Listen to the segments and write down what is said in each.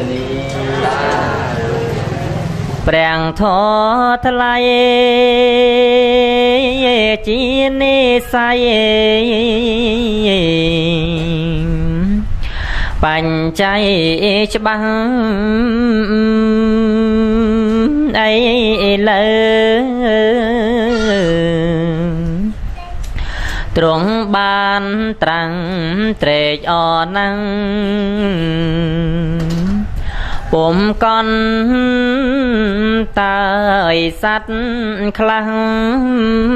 Prang tho thlai chi ni sai bành chay băng ấy lơ trung ban trăng trệ o năng bùm con tài sát khlang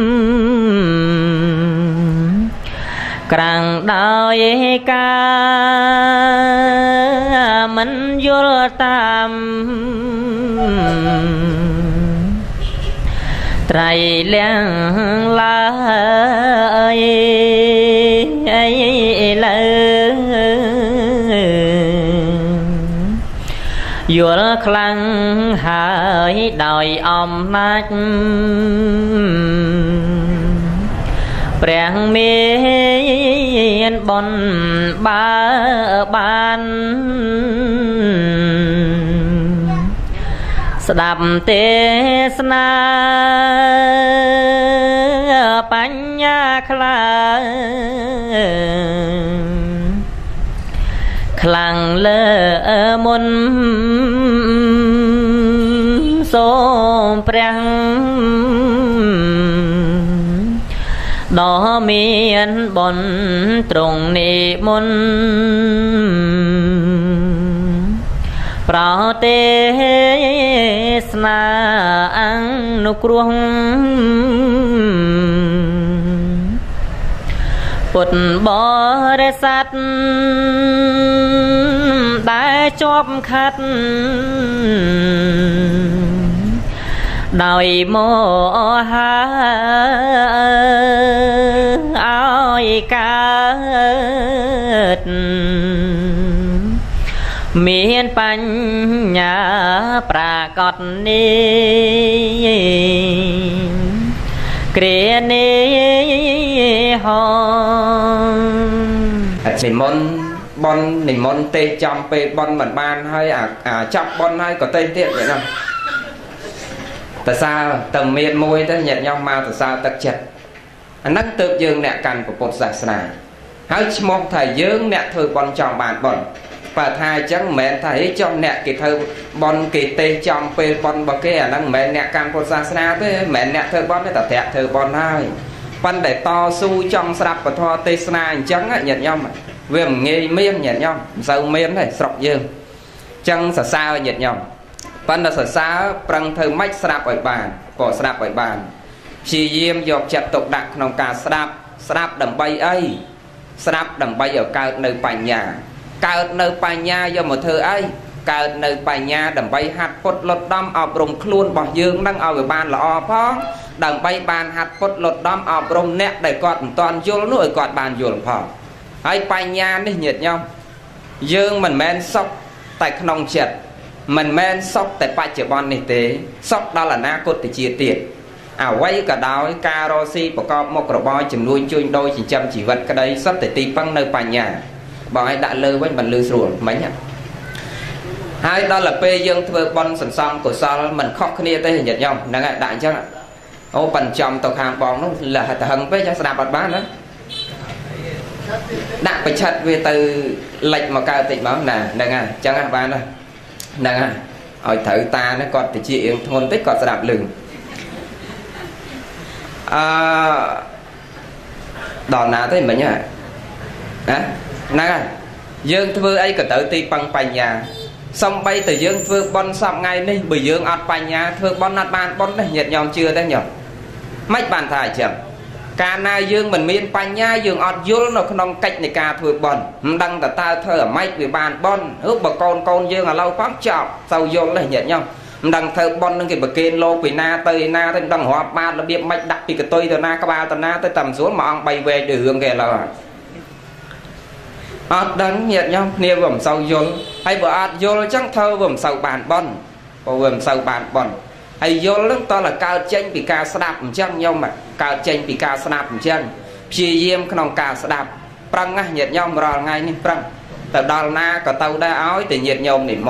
càng đôi ca mình vô tam trái leng la ấy lơ vô khlang hỡi đòi om nát Prang miên bon ba ban Sdap te sna Panya khla Khlang lơ môn Sôm prang đó miên bon trung ni môn Prao te sna ang nukruang Put bo re sát đã chóp khát đòi mô ha ôi ca miền pan nhà pra cọt ni kề ni hòn niệm môn tê chăm pe bon mình ban hay chắp bon hay có tên tiện vậy nào tại sao tầm miền môi tới nhận nhau mà tại sao tật chật nấc tự dương nè cần của một giải này hãy mong thầy dương nè thư bon tròn bàn bon và thầy chẳng mẹ thầy trong nè kỳ thư bon kỳ tê trong pe bon bờ kia năng mẹ nè cần một giải này thế mẹ nè thư bon để tập thẹt thư bon hai ban để to su trong sạp và thoa tê này chẳng nhận nhau mà vì nghe miên nhận nhau sao miên này sọc dương chẳng sợ sao nhận nhau ban là sợ sao prang thơ mách sạp ở bàn bỏ sạp ở bàn chỉ diêm dọc chặt tục đặtក្នុងការស្ដាប់ដើម្បីអីស្ដាប់ដើម្បីឲ្យកើតនៅបញ្ញាកើតនៅបញ្ញាយកមកធ្វើអីកើតនៅបញ្ញាដើម្បីហាត់ពុតលត់ដំអប់រំខ្លួនរបស់យើងនឹងឲ្យបានល្អផងដើម្បីបានហាត់ពុតលត់ដំអប់រំអ្នកដែលគាត់មិនទាន់យល់នោះឲ្យគាត់បានយល់ផងហើយបញ្ញានេះញាតិញោមយើងមិនមែនសុខតែក្នុងចិត្តមិនមែនសុខតែបច្ចុប្បន្ននេះទេសុខដល់អនាគតជាតិទៀតអ្វីក៏ដោយការរស់ស៊ីប្រកបមុខរបរចំនួនជួញដូរចិញ្ចឹមជីវិតក្តីសុទ្ធតែទីពឹងនៅបញ្ញាបើឲ្យដាក់លើវិញមិនលឺស្រួលមិញហើយដល់ទៅពេលយើងធ្វើបន់សន្សំកុសលមិនខុសគ្នាទេញាតិញោមហ្នឹងហើយដាក់អញ្ចឹងអូប៉ិនចំទៅខាងបងនោះលះទៅហឹងពេកចាស្ដាប់អត់បានណាដាក់ប្រឆិតវាទៅលិចមកកើតតិចមកណាហ្នឹងហើយអញ្ចឹងបានណាហ្នឹងហើយឲ្យត្រូវតានេះគាត់តិចរៀងធ្ងន់តិចគាត់ស្ដាប់លឺដល់ណាទេមិញហ៎ហ្នឹងហើយយើងធ្វើអីក៏ត្រូវទីពឹងបញ្ញាសំបីតែយើងធ្វើបន់សពថ្ងៃនេះបើយើងអត់បញ្ញាធ្វើបន់អត់បានបន់ទេញាតិញោមជឿទេញោមមិនបានថាអញ្ចឹងកាលណាយើងមិនមានបញ្ញាយើងអត់យល់នៅក្នុងកិច្ចនៃការធ្វើបន់មិនដឹងតើតើធ្វើអាម៉េចវាបានបន់បើកូនយើងឥឡូវផងចប់ទៅយល់ទេញាតិញោមមិនដឹងធ្វើបន់នឹងគេប្រគេនលោកពីណាទៅណាទៅមិនដឹងរាប់បានរបៀបម៉េចដាក់ពីកតុយទៅណាក្បាលទៅណាទៅតាមស្រួលមួយអង្គ3វែកដូចរឿងគេឥឡូវអត់ដឹងញាតិញោមគ្នាវាមិនសូវយល់ហើយបើអត់យល់អញ្ចឹងធ្វើវាមិនសូវបានបន់ព្រោះវាមិនសូវបានបន់ហើយយល់នឹងតើកើតចេញពីការស្ដាប់អញ្ចឹងញោមកើតចេញពីការស្ដាប់អញ្ចឹងព្យាយាមក្នុងការស្ដាប់ប្រឹងណាញាតិញោមរាល់ថ្ងៃនេះប្រឹងទៅដល់ណាក៏ទៅដែរឲ្យតែញាតិញោមនិមន្ត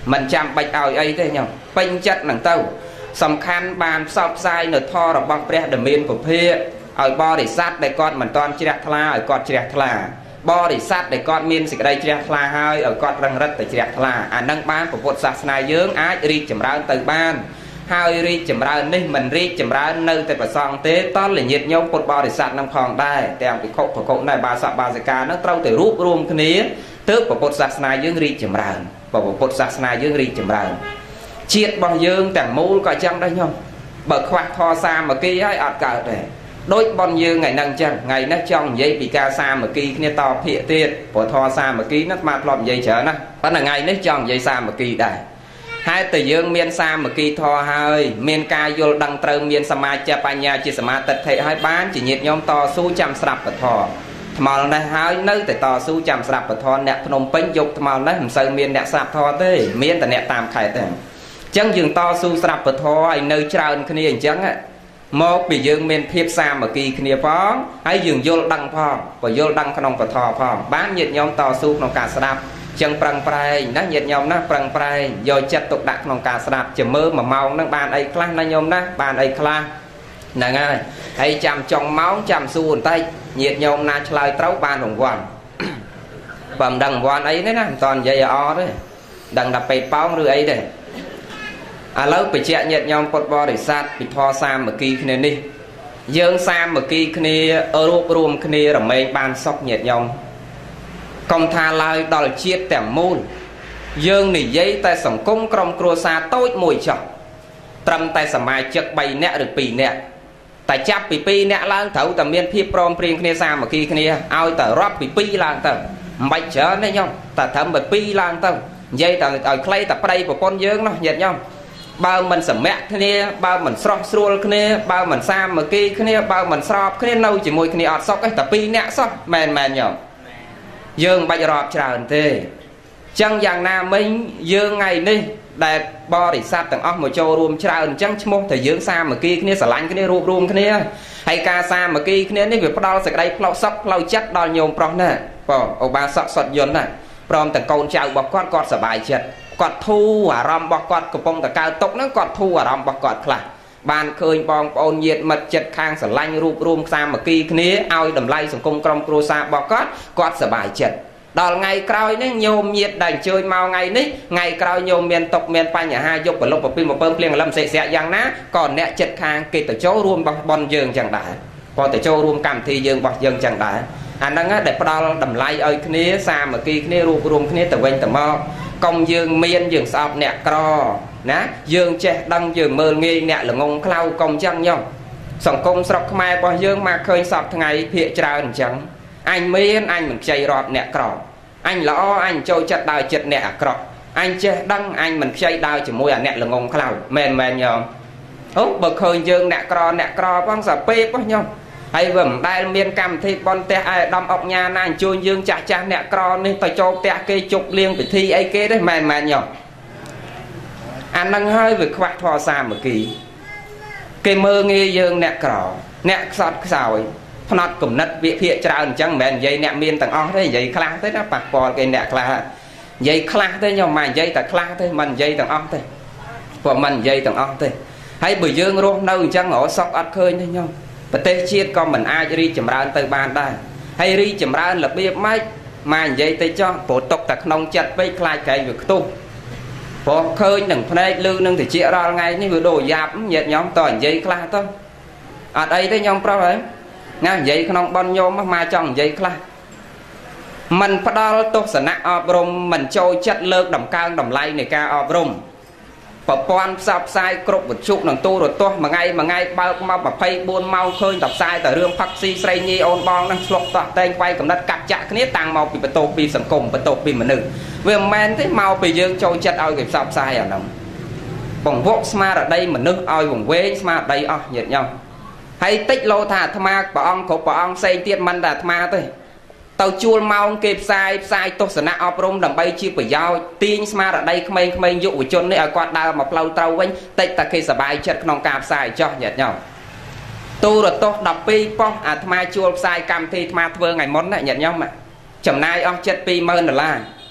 mình chăm bạch ao ấy thế nhau pin chất nặng tàu sầm khăn bàn sọp sai nửa thò rồi băng pre đầm miên của phê ở bo để sát để con mình toàn chia thla ở con chia thla bo để sát để con miên xịt đây chia thla hai ở con răng rất để chia thla nâng ban của Phật sát này dướng ái ri chấm ra từ ban hai ri chấm raនេះមិនri chấm raនៅតែប្រសងទេតលញាតញោមពុទ្ធបរិស័ទនឹងផងដែរទាំងពិខុប្រកុណែបាសបាសិកានឹងត្រូវតែរួបរวมគ្នាទើបពុទ្ធសាសនាយើងរីកចម្រើនពុទ្ធសាសនាយើងរីកចម្រើនជាតិរបស់យើងទាំងមូលក៏ចឹងដែរញោមបើខ្វះធម៌សាមគ្គីហើយអត់កើតទេដូចបនយើងថ្ងៃហ្នឹងចឹងថ្ងៃនេះចង់និយាយពីការសាមគ្គីគ្នាតភាគទៀតព្រោះធម៌សាមគ្គីនោះស្មាតធ្លាប់និយាយច្រើនណាប៉ុន្តែថ្ងៃនេះចង់និយាយសាមគ្គីដែរហើយតែយើងមានសាមគ្គីធម៌ហើយមានការយល់ដឹងត្រូវមានសមាជិកបញ្ញាជាសមាទិដ្ឋិហើយបានជាញាតិញោមតស៊ូចាំស្រាប់ពធថ្មល់នេះហើយនៅតែតស៊ូចាំស្រាប់ពធអ្នកភ្នំពេញយកថ្មល់នេះមិនសូវមានអ្នកស្រាប់ធម៌ទេមានតែអ្នកតាមខេត្តទេអញ្ចឹងយើងតស៊ូស្រាប់ពធហើយនៅច្រើនគ្នាអញ្ចឹងមកពីយើងមានភាពសាមគ្គីគ្នាផងហើយយើងយល់ដឹងផងបើយល់ដឹងក្នុងពធផងបានញាតិញោមតស៊ូក្នុងការស្ដាប់ចឹងប្រឹងប្រែងណាញាតិញោមណាប្រឹងប្រែងយកចិត្តទុកដាក់ក្នុងការស្ដាប់ជាមើល1ម៉ោងហ្នឹងបានអីខ្លះណាញោមណាបានអីខ្លះហ្នឹងហើយហើយចាំចុងម៉ោងចាំសួរបន្តិចញាតិញោមណាឆ្លើយត្រូវបានរង្វាន់បើមិនដឹងរង្វាន់អីទេណាមិនតនិយាយអត់ទេដឹងតែពេកប៉ោងឬអីទេឥឡូវបញ្ជាក់ញាតិញោមពុទ្ធបរិស័ទពីធម៌សាមគ្គីគ្នានេះយើងសាមគ្គីគ្នារួបរวมគ្នារមែងបានសុខញាតិញោមកុំថាឡើយដល់ជាតិទាំងមូលយើងនិយាយតែសង្គមក្រុមគ្រួសារតូចមួយចុះត្រឹមតែសមាជិក3នាក់ឬ2នាក់តែចាប់ពី2នាក់ឡើងត្រូវតែមានភាពព្រមព្រៀងគ្នាសាមគ្គីគ្នាឲ្យតែរាប់ពី2ឡើងទៅមិនបាច់ច្រើនទេញោមតែត្រឹមតែ2ឡើងទៅនិយាយតែឲ្យខ្លីតែប្តីប្រពន្ធយើងនោះញាតិញោមបើមិនសម្មាក់គ្នាបើមិនស្រស់ស្រួលគ្នាបើមិនសាមគ្គីគ្នាបើមិនស្របគ្នានៅជាមួយគ្នាអត់សុខទេតែ2នាក់សោះមែនមែនញោមយើងបាច់រាប់ច្រើនទេចឹងយ៉ាងណាមិញយើងថ្ងៃនេះដែលបរិស័ទទាំងអស់មកចូលរួមច្រើនអញ្ចឹងឈ្មោះតែយើងសាមគ្គីគ្នាស្រឡាញ់គ្នារួបរวมគ្នាហើយការសាមគ្គីគ្នានេះវាផ្ដល់សេចក្តីផ្លូវសុខផ្លូវចិត្តដល់ញោមប្រុសណាបងឧបាសកសុតយន្តណាព្រមទាំងកូនចៅរបស់គាត់សប្បាយចិត្តគាត់ធូរអារម្មណ៍របស់គាត់កំពុងតែកើតទុកហ្នឹងគាត់ធូរអារម្មណ៍របស់គាត់ខ្លះបានឃើញបងប្អូនញាតិមិត្តចិត្តខាងស្រឡាញ់រួបរวมសាមគ្គីគ្នាឲ្យតម្លៃសង្គមក្រុមគ្រួសាររបស់គាត់សប្បាយចិត្តដល់ថ្ងៃក្រោយនេះញោមញាតិដែលអញ្ជើញមកថ្ងៃនេះថ្ងៃក្រោយញោមមានទុកមានបញ្ហាយកប្រឡប់ប្រពីមកពើភ្លៀងកលឹមសេកស្រាក់យ៉ាងណាក៏អ្នកចិត្តខាងគេទៅចូលរួមបោះបន់យើងចឹងដែរក៏ទៅចូលរួមកម្មវិធីយើងរបស់យើងចឹងដែរអាហ្នឹងដែលផ្ដល់តម្លៃឲ្យគ្នាសាមគ្គីគ្នារួបរวมគ្នាទៅវិញទៅមកកុំយើងមានយើងស្អប់អ្នកក្រណាយើងចេះដឹងយើងមើលងាយអ្នកល្ងងខ្លៅកុំចឹងញោមសង្គមស្រុកខ្មែររបស់យើងមកឃើញសពថ្ងៃភាកច្រើនអញ្ចឹងអញមានអញមិនខ្ចីរាប់អ្នកក្រអញល្អអញចូលចិត្តដើរចិត្តអ្នកអាក្រក់អញចេះដឹងអញមិនខ្ចីដើរជាមួយអាអ្នកល្ងងខ្លៅមែនមែនញោមអូបើឃើញយើងអ្នកក្រផងសាពេកបងញោមហើយវាមិនដែលមានកម្មវិធីបន់ផ្ទះឯកឧត្តមអុកញ៉ាណាអញ្ជើញយើងចាស់អ្នកក្រនេះទៅចូលផ្ទះគេជប់លៀងពិធីអីគេទេមែនមែនញោមអាហ្នឹងហើយវាខ្វះធម៌សាមគ្គីគេមើលងាយយើងអ្នកក្រអ្នកខ្សត់ខ្សោយផ្នត់គំនិតវិភាគច្រើនអញ្ចឹងមិនមែននិយាយអ្នកមានទាំងអស់ទេនិយាយខ្លះទេណាប៉ះពាល់គេអ្នកខ្លះនិយាយខ្លះទេញោមមិននិយាយតែខ្លះទេមិននិយាយទាំងអស់ទេព្រោះមិននិយាយទាំងអស់ទេហើយបើយើងរស់នៅអញ្ចឹងរកសុខអត់ឃើញទេញោមប្រទេសជាតិក៏មិនអាចរីកចម្រើនទៅបានដែរហើយរីកចម្រើនរបៀបម៉េចមកនិយាយទៅចោះព្រោះຕົកតែក្នុងចិត្តពេកខ្លាចក្រែងវាខ្ទុះព្រោះឃើញនឹងភ្នែកលឺនឹងតិចរាល់ថ្ងៃនេះវាដូចយ៉ាប់ញាតញោមតើនិយាយខ្លះទៅអត់អីទេញោមប្រុសហើយណានិយាយក្នុងបនញោមមកចង់និយាយខ្លះមិនផ្ដល់ទស្សនៈអប់រំមិនចូលចិត្តលើកតម្កើងតម្លៃនៃការអប់រំប្រព័ន្ធផ្សព្វផ្សាយគ្រប់វិទ្យុនិងទូរទស្សន៍មួយថ្ងៃបើកមក24ម៉ោងឃើញតែផ្សាយតែរឿងផឹកស៊ីស្រីញីអូនបងនឹងឆ្លុកតោះតែងវាយកំណត់កាត់ចាក់គ្នាតាំងមកពីបន្ទោសពីសង្គមបន្ទោសពីមនុស្សវាមិនមែនទេមកពីយើងចូលចិត្តឲ្យគេផ្សព្វផ្សាយអាហ្នឹងបង្វក់ស្មារតីមនុស្សឲ្យវង្វេងស្មារតីអស់ញាតិញោមហើយតិចលោថាអាត្មាព្រះអង្គគ្រប់ព្រះអង្គផ្សេងទៀតមិនតែអាត្មាទេទៅជួលម៉ោងគេផ្សាយទស្សនៈអប់រំដើម្បីជាប្រយោជន៍ទាញស្មារតីក្មេងៗយុវជននេះឲ្យគាត់ដើរមកផ្លូវត្រូវវិញតិចតែគេសប្បាយចិត្តក្នុងការផ្សាយចោះញាតិញោមទូរទស្សន៍12ប៉ុស្តិ៍អាត្មាជួលផ្សាយកម្មវិធីអាត្មាធ្វើថ្ងៃមុនណាញាតិញោមចំណាយអស់ចិត្ត$20000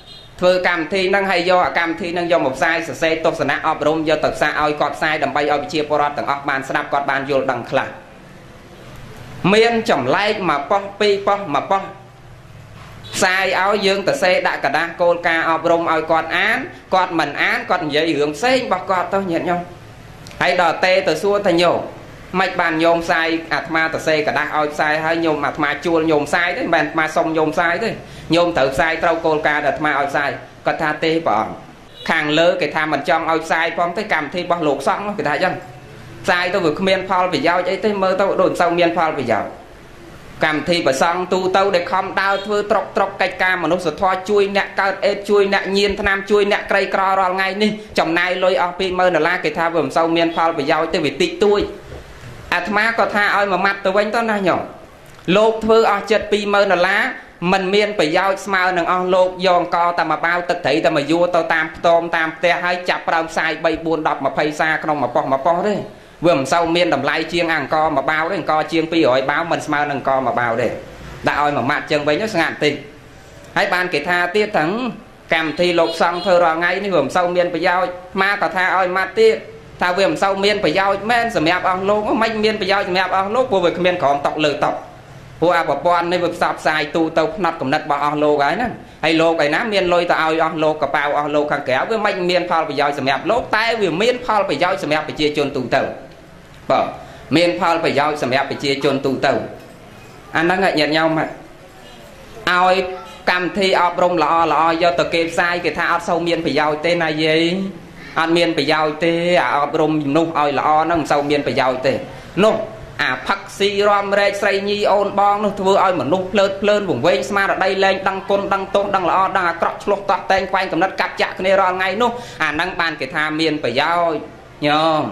ធ្វើកម្មវិធីនឹងហើយយកកម្មវិធីនឹងយកមកផ្សាយសរសេរទស្សនៈអប់រំយកទៅផ្សាយឲ្យគាត់ផ្សាយដើម្បីឲ្យប្រជាពលរដ្ឋទាំងអស់បានស្ដាប់គាត់បានយល់ដឹងខ្លះមានចម្លែកមកប៉ុស្តិ៍ពីរប៉ុស្តិ៍មកប៉ុស្តិ៍ផ្សាយឲ្យយើងទៅសេដាក់กระดาษគោលការណ៍អប់រំឲ្យគាត់អានគាត់មិនអានគាត់និយាយរឿងផ្សេងរបស់គាត់ទៅញាតិញោមហើយដល់ទេទៅសួរថាញោមមិនបានញោមផ្សាយអាត្មាទៅសេกระดาษឲ្យផ្សាយហើយញោមអាត្មាជួលញោមផ្សាយទេមិនមែនអាត្មាសុំញោមផ្សាយទេញោមត្រូវផ្សាយត្រូវគោលការណ៍ដែលអាត្មាឲ្យផ្សាយគាត់ថាទេព្រះអង្គខាងលើគេថាមិនចង់ឲ្យផ្សាយផងទេកម្មវិធីរបស់លោកសង្ឃគេថាអញ្ចឹងផ្សាយទៅវាគ្មានផលប្រយោជន៍អីទេមើលទៅដូចមិនសូវមានផលប្រយោជន៍កម្មវិធីប្រសង់ទូទៅដែលខំដើរធ្វើត្រុកកិច្ចការមនុស្សធម៌ជួយអ្នកកើតអេដជួយអ្នកញៀនថ្នាំជួយអ្នកក្រីក្ររាល់ថ្ងៃនេះចំណាយលុយអស់$20000គេថាវាមិនសូវមានផលប្រយោជន៍ទេវាតិចតួចអាត្មាក៏ថាឲ្យមួយម៉ាត់ទៅវិញទៅណាញោមលោកធ្វើអស់ចិត្ត$20000មិនមានប្រយោជន៍ស្មើនឹងអស់លោកយកអង្គតែមកបាវទឹកត្រីតែមកយួរទៅតាមផ្ទមតាមផ្ទះហើយចាប់ប្រើផ្សាយ3 4 10 20សាក្នុងមួយប៉ុស្តិ៍ទេវាមិនសូវមានតម្លៃជាងអង្គមកបាវទេអង្គជាង200បាវមិនស្មើនឹងអង្គមកបាវទេដាក់ឲ្យមួយម៉ាត់ចឹងវិញស្ងាត់តិចហើយបានគេថាទៀតទាំងកម្មវិធីលោកសង្ឃធ្វើរាល់ថ្ងៃនេះវាមិនសូវមានប្រយោជន៍មកក៏ថាឲ្យម៉ាត់ទៀតថាវាមិនសូវមានប្រយោជន៍មែនសម្រាប់អស់លោកមិនមានប្រយោជន៍សម្រាប់អស់លោកព្រោះវាគ្មានក្រមតុកលើតុកព្រោះអាប្រព័ន្ធនេះវាផ្សព្វផ្សាយទូទៅផ្នែកកំណត់របស់អស់លោកហើយណាហើយលោកឯណាមានលុយទៅឲ្យអស់លោកកប៉ៅអស់លោកខាងក្រៅវាមិនមានផលប្រយោជន៍សម្រាប់លោកតែវាមានផលប្រយោជន៍សម្រាប់ប្រជាជនទូទៅបាទមានផលប្រយោជន៍សម្រាប់ប្រជាជនទូទៅអាហ្នឹងញាតិញោមឲ្យកម្មវិធីអប់រំល្អយកទៅគេផ្សាយគេថាអត់សូវមានប្រយោជន៍ទេណាយាយអត់មានប្រយោជន៍ទេអាអប់រំនោះឲ្យល្អហ្នឹងមិនសូវមានប្រយោជន៍ទេនោះអាផឹកស៊ីរំរែកស្រីញីអូនបងនោះធ្វើឲ្យមនុស្សភ្លើនវង្វេងស្មារតីលែងដឹងគុណដឹងទោសដឹងល្អដឹងអាក្រក់ឆ្លោះតោះតែងខ្វែងកំណត់កាប់ចាក់គ្នារាល់ថ្ងៃនោះអាហ្នឹងបានគេថាមានប្រយោជន៍ញោម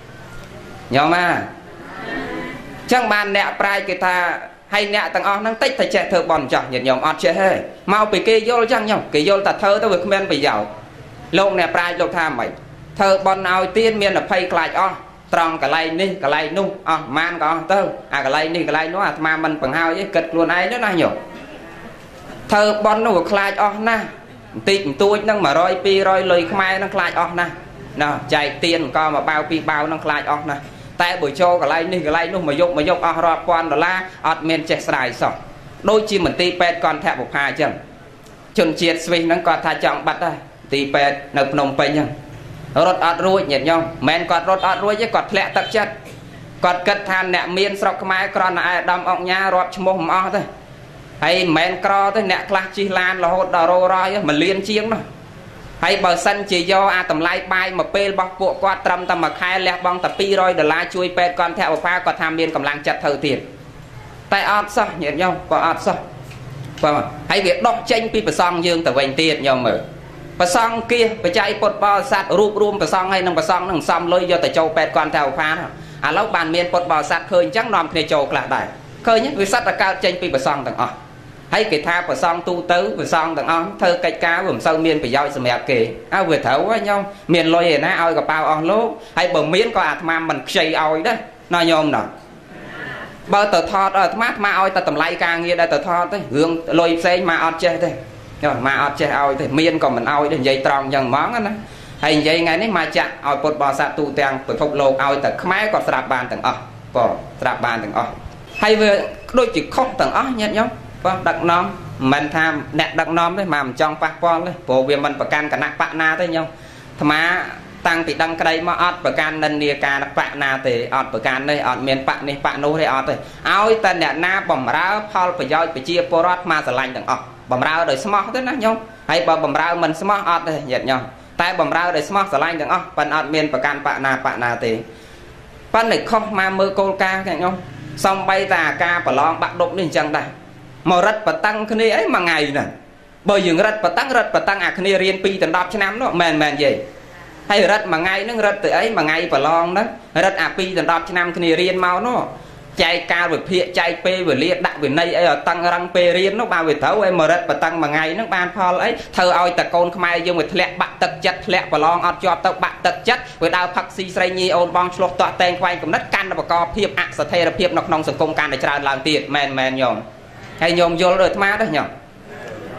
ចឹងបានអ្នកប្រាជ្ញគេថាហើយអ្នកទាំងអស់ហ្នឹងតិចតែចេះធ្វើបន់ចាស់ញាតិញោមអត់ចេះទេមកពីគេយល់ចឹងញោមគេយល់តែធ្វើទៅវាគ្មានប្រយោជន៍លោកអ្នកប្រាជ្ញលោកថាម៉េចធ្វើបន់ឲ្យទៀនមានអភ័យខ្លាចអស់ត្រង់កន្លែងនេះកន្លែងនោះអស់ម៉ានក៏អស់ទៅអាកន្លែងនេះកន្លែងនោះអាត្មាមិនបង្ហើយទេគិតខ្លួនឯងទៅណាញោមធ្វើបន់នោះវាខ្លាចអស់ណាស់បន្តិចបន្តួចហ្នឹង100 200លុយខ្មែរហ្នឹងខ្លាចអស់ណាស់ណាចែកទៀនក៏មកបាវ2បាវហ្នឹងខ្លាចអស់ណាស់តែបើចូលកន្លែងនេះកន្លែងនោះមកយកអស់រាប់ពាន់ដុល្លារអត់មានចេះស្រាយសោះដូចជាមន្ទីរពេទ្យកន្ធបុប្ផាអញ្ចឹងជនជាតិស្វីសហ្នឹងគាត់ថាចង់បាត់ដែរមន្ទីរពេទ្យនៅភ្នំពេញអញ្ចឹងរត់អត់រួចញាតិញោមមិនមែនគាត់រត់អត់រួចទេគាត់ធ្លាក់ទឹកចិត្តគាត់គិតថាអ្នកមានស្រុកខ្មែរគ្រាន់តែអាយដាមអុកញ៉ារាប់ឈ្មោះមិនអស់ទេហើយមិនមែនក្រទេអ្នកខ្លះជិះឡានរហូតដល់រយ1លានជាងនោះហើយបើសិនជាយកអាតម្លៃបាយមួយពេលរបស់ពួកគាត់ត្រឹមតែមួយខែលះបង់តែ$200ជួយពេទ្យកន្ធបុប្ផាគាត់ថាមានកម្លាំងចិត្តធ្វើទៀតតែអត់សោះញាតិញោមក៏អត់សោះបាទហើយវាដុសចេញពីប្រសងយើងទៅវិញទៀតញោមមើលប្រសងគៀសបច្ច័យពុទ្ធបរិស័ទរូបរួមប្រសងហើយនឹងប្រសងនឹងសំលុយយកទៅចូលពេទ្យកន្ធបុប្ផាឥឡូវបានមានពុទ្ធបរិស័ទឃើញអញ្ចឹងនាំគ្នាចូលខ្លះដែរឃើញវាសិតតែកើតចេញពីប្រសងទាំងអស់ហើយគេថាប្រសងទូទៅប្រសងទាំងអស់ធ្វើកិច្ចការវាមិនសូវមានប្រយោជន៍សម្រាប់គេវាត្រូវហើយញោមមានលុយឯណាឲ្យកប៉ៅអស់លោកហើយបើមានក៏អាត្មាមិនខ្ចីឲ្យដែរណាញោមណាបើទៅថតអាត្មាឲ្យតែតម្លៃការងារដែលទៅថតទេរឿងលុយផ្សេងមកអត់ចេះទេមកអត់ចេះឲ្យទេមានក៏មិនឲ្យទេនិយាយត្រង់ចឹងហ្មងណាហើយនិយាយថ្ងៃនេះមកចាក់ឲ្យពុទ្ធបរិស័ទទូទាំងពិភពលោកឲ្យតែខ្មែរក៏ស្រាប់បានទាំងអស់ក៏ស្រាប់បានទាំងអស់ហើយវាដូចជាខុសទាំងអស់ញាតិញោមបាទដឹកនាំមិនថាអ្នកដឹកនាំទេមកមិនចង់ប៉ះពាល់ទេព្រោះវាមិនប្រកាន់គណៈបកណាទេញោមអាត្មាតាំងពីដឹងក្តីមកអត់ប្រកាន់និន្នាការបកណាទេអត់ប្រកាន់ទេអត់មានបកនេះបកនោះទេអត់ទេឲ្យតែអ្នកណាបំរើផលប្រយោជន៍ប្រជាពលរដ្ឋមកស្រឡាញ់ទាំងអស់បំរើដោយស្មោះទេណាញោមហើយបើបំរើមិនស្មោះអត់ទេញាតិញោមតែបំរើដោយស្មោះស្រឡាញ់ទាំងអស់ប៉ុន្តែអត់មានប្រកាន់បកណាទេប៉ុន្តែខុសមកមើលគោលការណ៍ញោមសំបីតែអាការប្រឡងបាក់ដប់នេះអញ្ចឹងដែរមករត់បតឹងគ្នាអីមួយថ្ងៃហ្នឹងបើយើងរត់បតឹងអាគ្នារៀន2ដល់10ឆ្នាំនោះមែននិយាយហើយរត់មួយថ្ងៃហ្នឹងរត់ទៅអីមួយថ្ងៃប្រឡងហ្នឹងរត់អា2ដល់10ឆ្នាំគ្នារៀនមកនោះចែកកាលវិភាគចែកពេលវេលាដាក់វិន័យអីឲ្យតឹងរឹងពេលរៀននោះបើវាត្រូវឲ្យមករត់បតឹងមួយថ្ងៃហ្នឹងបានផលអីធ្វើឲ្យតកូនខ្មែរយើងវាធ្លាក់បាក់ទឹកចិត្តធ្លាក់ប្រឡងអត់ជាប់ទៅបាក់ទឹកចិត្តវាដើរផឹកស៊ីស្រីញីអូនបងឆ្លោះតក់តែងខ្វែងកំណត់កាន់តែបកកភាពអស្ថិរភាពនៅក្នុងសង្គមកាន់តែច្រើនឡើងទៀតមែនញោមហើយញោមយល់ដូចអាត្មាដែរញោម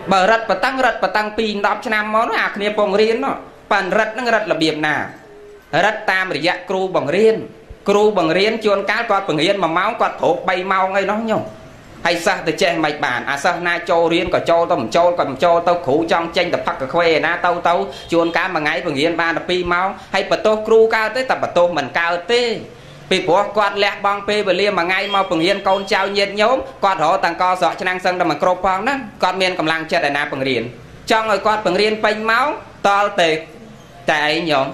បើរត់បតាំងពី10ឆ្នាំមកនោះអាគ្នាពងរៀននោះប៉ាន់រត់នឹងរត់របៀបណារត់តាមរយៈគ្រូបង្រៀនជួនកាលគាត់បង្រៀន1ម៉ោងគាត់ប្រូ3ម៉ោងអីនោះញោមហើយសិស្សទៅចេះមិនបានអាសិស្សណាចូលរៀនក៏ចូលទៅមិនចូលក៏មិនចូលទៅគ្រូចង់ចេញទៅផឹកកាខ្វេឯណាទៅជួនកាលមួយថ្ងៃបង្រៀនបានតែ2ម៉ោងហើយបន្ទោសគ្រូកើតទេតែបន្ទោសមិនកើតទេពីព្រោះគាត់លះបង់ពេលវេលាមួយថ្ងៃមកបង្រៀនកូនចៅញាតិញោមគាត់រកតាំងកស្រកឆ្នាំងសឹងតែមិនគ្រប់ផងហ្នឹងគាត់មានកម្លាំងចិត្តឯណាបង្រៀនចង់ឲ្យគាត់បង្រៀនពេញម៉ោងតល់តែឯងញោម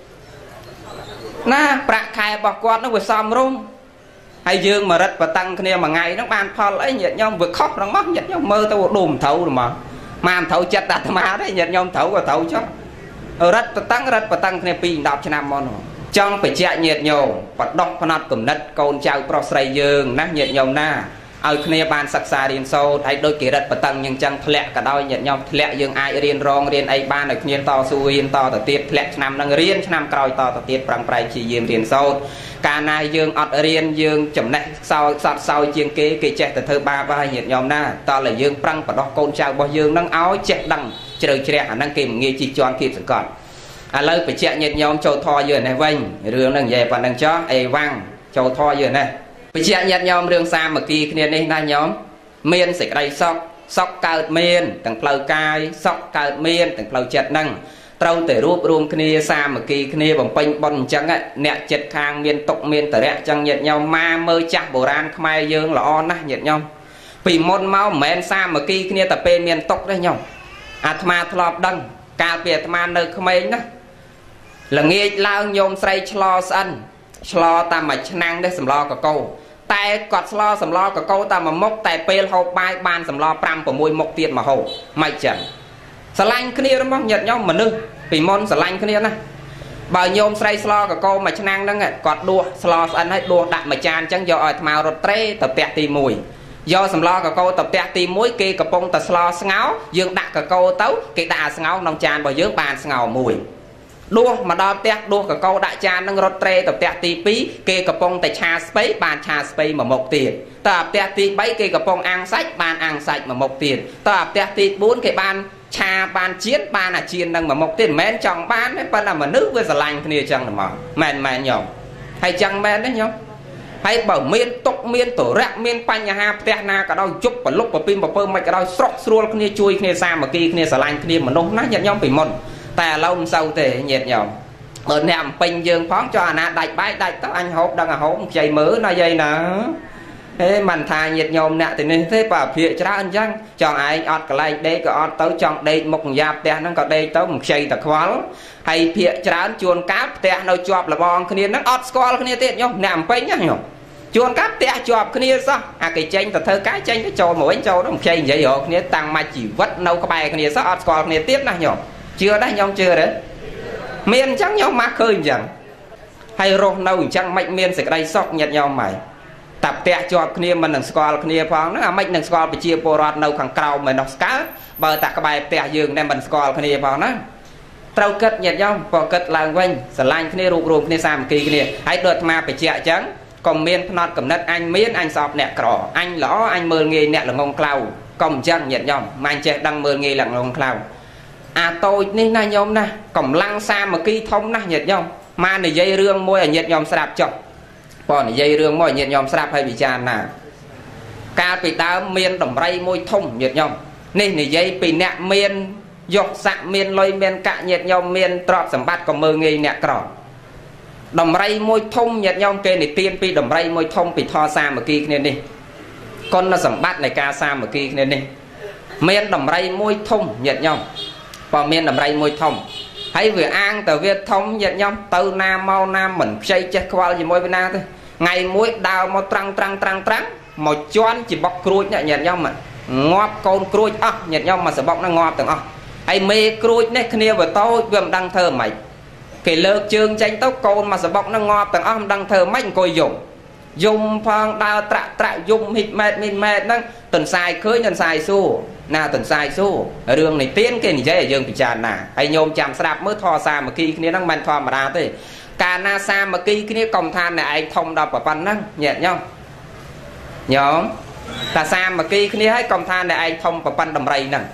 ណាប្រាក់ខែរបស់គាត់នោះវាសមរម្យហើយយើងមករត់បតាំងគ្នាមួយថ្ងៃហ្នឹងបានផលអីញាតិញោមវាខុសរងស់ញាតិញោមមើលទៅដុំត្រូវហ្មងមកមិនត្រូវចិត្តអាត្មាទេញាតិញោមត្រូវក៏ត្រូវចុះរត់បតាំងគ្នាពី10ឆ្នាំមកនោះចង់បញ្ជាក់ញាតិញោមបដោះផ្នត់គំនិតកូនចៅប្រុសស្រីយើងណាញាតិញោមណាឲ្យគ្នាបានសិក្សារៀនសូត្រហើយដូចគេរត់បតាំងយ៉ាងចឹងធ្លាក់ក៏ដោយញាតិញោមធ្លាក់យើងអាចរៀនអីបានឲ្យគ្នាតស៊ូរៀនតទៅទៀតធ្លាក់ឆ្នាំនឹងរៀនឆ្នាំក្រោយតទៅទៀតប្រឹងប្រែងព្យាយាមរៀនសូត្រកាលណាយើងអត់រៀនយើងចំណេះសោតសោយជាងគេចេះតែធ្វើបាបហើយញាតិញោមណាតើយើងប្រឹងបដោះកូនចៅរបស់យើងនឹងឲ្យចេះដឹងជ្រៅជ្រះអាហ្នឹងគេមិនងាយជិះជាន់គៀបសង្កត់ឥឡូវបញ្ជាក់ញាតិញោមចូលធម៌យើងនេះវិញរឿងហ្នឹងនិយាយប៉ុណ្្នឹងចោះអេវ៉ាំងចូលធម៌យើងនេះបញ្ជាក់ញាតិញោមរឿងសាមគ្គីគ្នានេះណាញោមមានសេចក្តីសុខកើតមានទាំងផ្លូវកាយសុខកើតមានទាំងផ្លូវចិត្តហ្នឹងត្រូវតែរួបរวมគ្នាសាមគ្គីគ្នាបំពេញបុណ្យអញ្ចឹងអ្នកចិត្តខាងមានទុកមានតរៈអញ្ចឹងញាតិញោមមកមើលចាស់បុរាណខ្មែរយើងល្អណាស់ញាតិញោមពីមុនមកមិនមែនសាមគ្គីគ្នាតែពេលមានទុកទេញោមអាត្មាធ្លាប់ដឹងកាលពីអាត្មានៅក្មេងណាល្ងាចឡើងញោមស្រីឆ្លស្អិនឆ្លតាមមួយឆ្នាំងនេះសម្លកកោតែគាត់ឆ្លសម្លកកោតាមមួយមុខតែពេលហូបបាយបានសម្ល5 6មុខទៀតមកហូបមិនចឹងស្រឡាញ់គ្នារបស់ញាតិញោមមនុស្សពីមុនស្រឡាញ់គ្នាណាបើញោមស្រីស្លកកោមួយឆ្នាំងហ្នឹងគាត់ដួសស្លស្អិនឲ្យដួសដាក់មួយចានអញ្ចឹងយកឲ្យអាត្មារត់ត្រេទៅផ្ទះទី1យកសម្លកកោទៅផ្ទះទី1គេកំពុងតែស្លស្ងោយើងដាក់កកោទៅគេដាក់អាស្ងោក្នុងចានរបស់យើងបានស្ងោមួយដួសមកដល់ផ្ទះដួសកកោដាក់ចាននឹងរត់ត្រេទៅផ្ទះទី2គេកំពុងតែឆាស្ពៃបានឆាស្ពៃមួយមុខទៀតតើផ្ទះទី3គេកំពុងអាំងសាច់បានអាំងសាច់មួយមុខទៀតតើផ្ទះទី4គេបានឆាបានជាតិបានអាជាតិនឹងមួយមុខទៀតមិនមែនចង់បានទេប៉ុន្តែមនុស្សវាស្រឡាញ់គ្នាចឹងហ្មងមែនញោមហើយចឹងមែនទេញោមហើយបើមានទុកមានតរៈមានបញ្ហាផ្ទះណាក៏ដោយជប់ប្រលុកប្រពីប្រពើមិនក៏ដោយស្រក់ស្រួលគ្នាជួយគ្នាសាមគ្គីគ្នាស្រឡាញ់គ្នាមនុស្សណាញាតិញោមពីមុនតែឥឡូវមិនសូវទេញាតិញោមបើអ្នកអំពេញយើងផងចុះអាណាដាច់បាយដាច់ទៅអញហូបដឹងអាហូបខ្ចីមើលណាយាយណាហេមិនថាញាតិញោមអ្នកទីនេះទេបើភាកច្រើនអញ្ចឹងចង់ឯងអត់កន្លែងដេកក៏អត់ទៅចង់ដេកមុខយ៉ាផ្ទះហ្នឹងក៏ដេកទៅមិនខ្ចីតែខ្វល់ហើយភាកច្រើនជួនកាលផ្ទះនៅជាប់លបងគ្នាហ្នឹងអត់ស្គាល់គ្នាទៀតញោមអ្នកអំពេញណាញោមជួនកាលផ្ទះជាប់គ្នាសោះអាគេចេញទៅធ្វើការចេញទៅចូលមកវិញចូលទៅមិនខ្ចីនិយាយរកគ្នាតាំងមកជីវិតនៅក្បែរគ្នាសោះអត់ស្គាល់គ្នាទៀតណាញោមជឿដែរញោមជឿទេមានអញ្ចឹងញោមមកឃើញអញ្ចឹងហើយរស់នៅអញ្ចឹងមិនមានសេចក្តីសុខញាតិញោមមកតែផ្ទះជាប់គ្នាមិននឹងស្គាល់គ្នាផងហ្នឹងអាមិននឹងស្គាល់ប្រជាពលរដ្ឋនៅខាងក្រៅមិននោះស្កើបើតែក្បែរផ្ទះយើងតែមិនស្គាល់គ្នាផងណាត្រូវគិតញាតិញោមបើគិតឡើងវិញស្រឡាញ់គ្នារួបរวมគ្នាសាមគ្គីគ្នាហើយដូចអាត្មាបញ្ជាក់អញ្ចឹងកុំមានផ្នត់កំណត់អញមានអញសອບអ្នកក្រអញល្អអញមើលងាយអ្នកល្ងងខ្លៅកុំអញ្ចឹងញាតិញោមមិនចេះដឹងមើលងាយល្ងងខ្លៅអាតូចនេះណាញោមណាកម្លាំងសាមគ្គីធំណាស់ញាតិញោមមកនិយាយរឿងមួយឲ្យញាតិញោមស្ដាប់ចុះបើនិយាយរឿងមួយឲ្យញាតិញោមស្ដាប់ហើយពិចារណាកាលពីដើមមានដំរីមួយធំញាតិញោមនេះនិយាយពីអ្នកមានយកស័កមានលុយមានកាក់ញាតិញោមមានទ្រព្យសម្បត្តិក៏មើលងាយអ្នកក្រដំរីមួយធំញាតិញោមគេនិទានពីដំរីមួយធំពីធម៌សាមគ្គីគ្នានេះគុណសម្បត្តិនៃការសាមគ្គីគ្នានេះមានដំរីមួយធំញាតិញោមបើមានដំរីមួយធំហើយវាអាងតែវាធំញាតិញោមទៅណាមកណាមិនខ្ចីចេះខ្វល់ជាមួយវាណាទេថ្ងៃមួយដើរមកត្រាំងមកជន់ជាបុកក្រួចញាតិញោមងាប់កូនក្រួចអស់ញាតិញោមមកសបុកហ្នឹងងាប់ទាំងអស់ហើយមេក្រួចនេះគ្នាវាតូចវាមិនដឹងធ្វើម៉េចគេលើកជើងចេញទៅកូនមកសបុកហ្នឹងងាប់ទាំងអស់មិនដឹងធ្វើម៉េចអង្គុយយំផងដើរត្រាក់យំហ៊ីកម៉ែតហ្នឹងទន្សាយឃើញទន្សាយសួរណាទន្សាយសួររឿងនេះទៀនគេនិយាយឲ្យយើងពិចារណាហើយញោមចាំស្ដាប់មើលធម៌សាមគ្គីគ្នាហ្នឹងមិនធម្មតាទេកាលណាសាមគ្គីគ្នាកុំថាអ្នកឯងធំដល់ប៉ុណ្ណឹងញាតិញោមតាសាមគ្គីគ្នាហើយកុំថាអ្នកឯងធំប៉ុណ្ណឹងដំរីហ្នឹង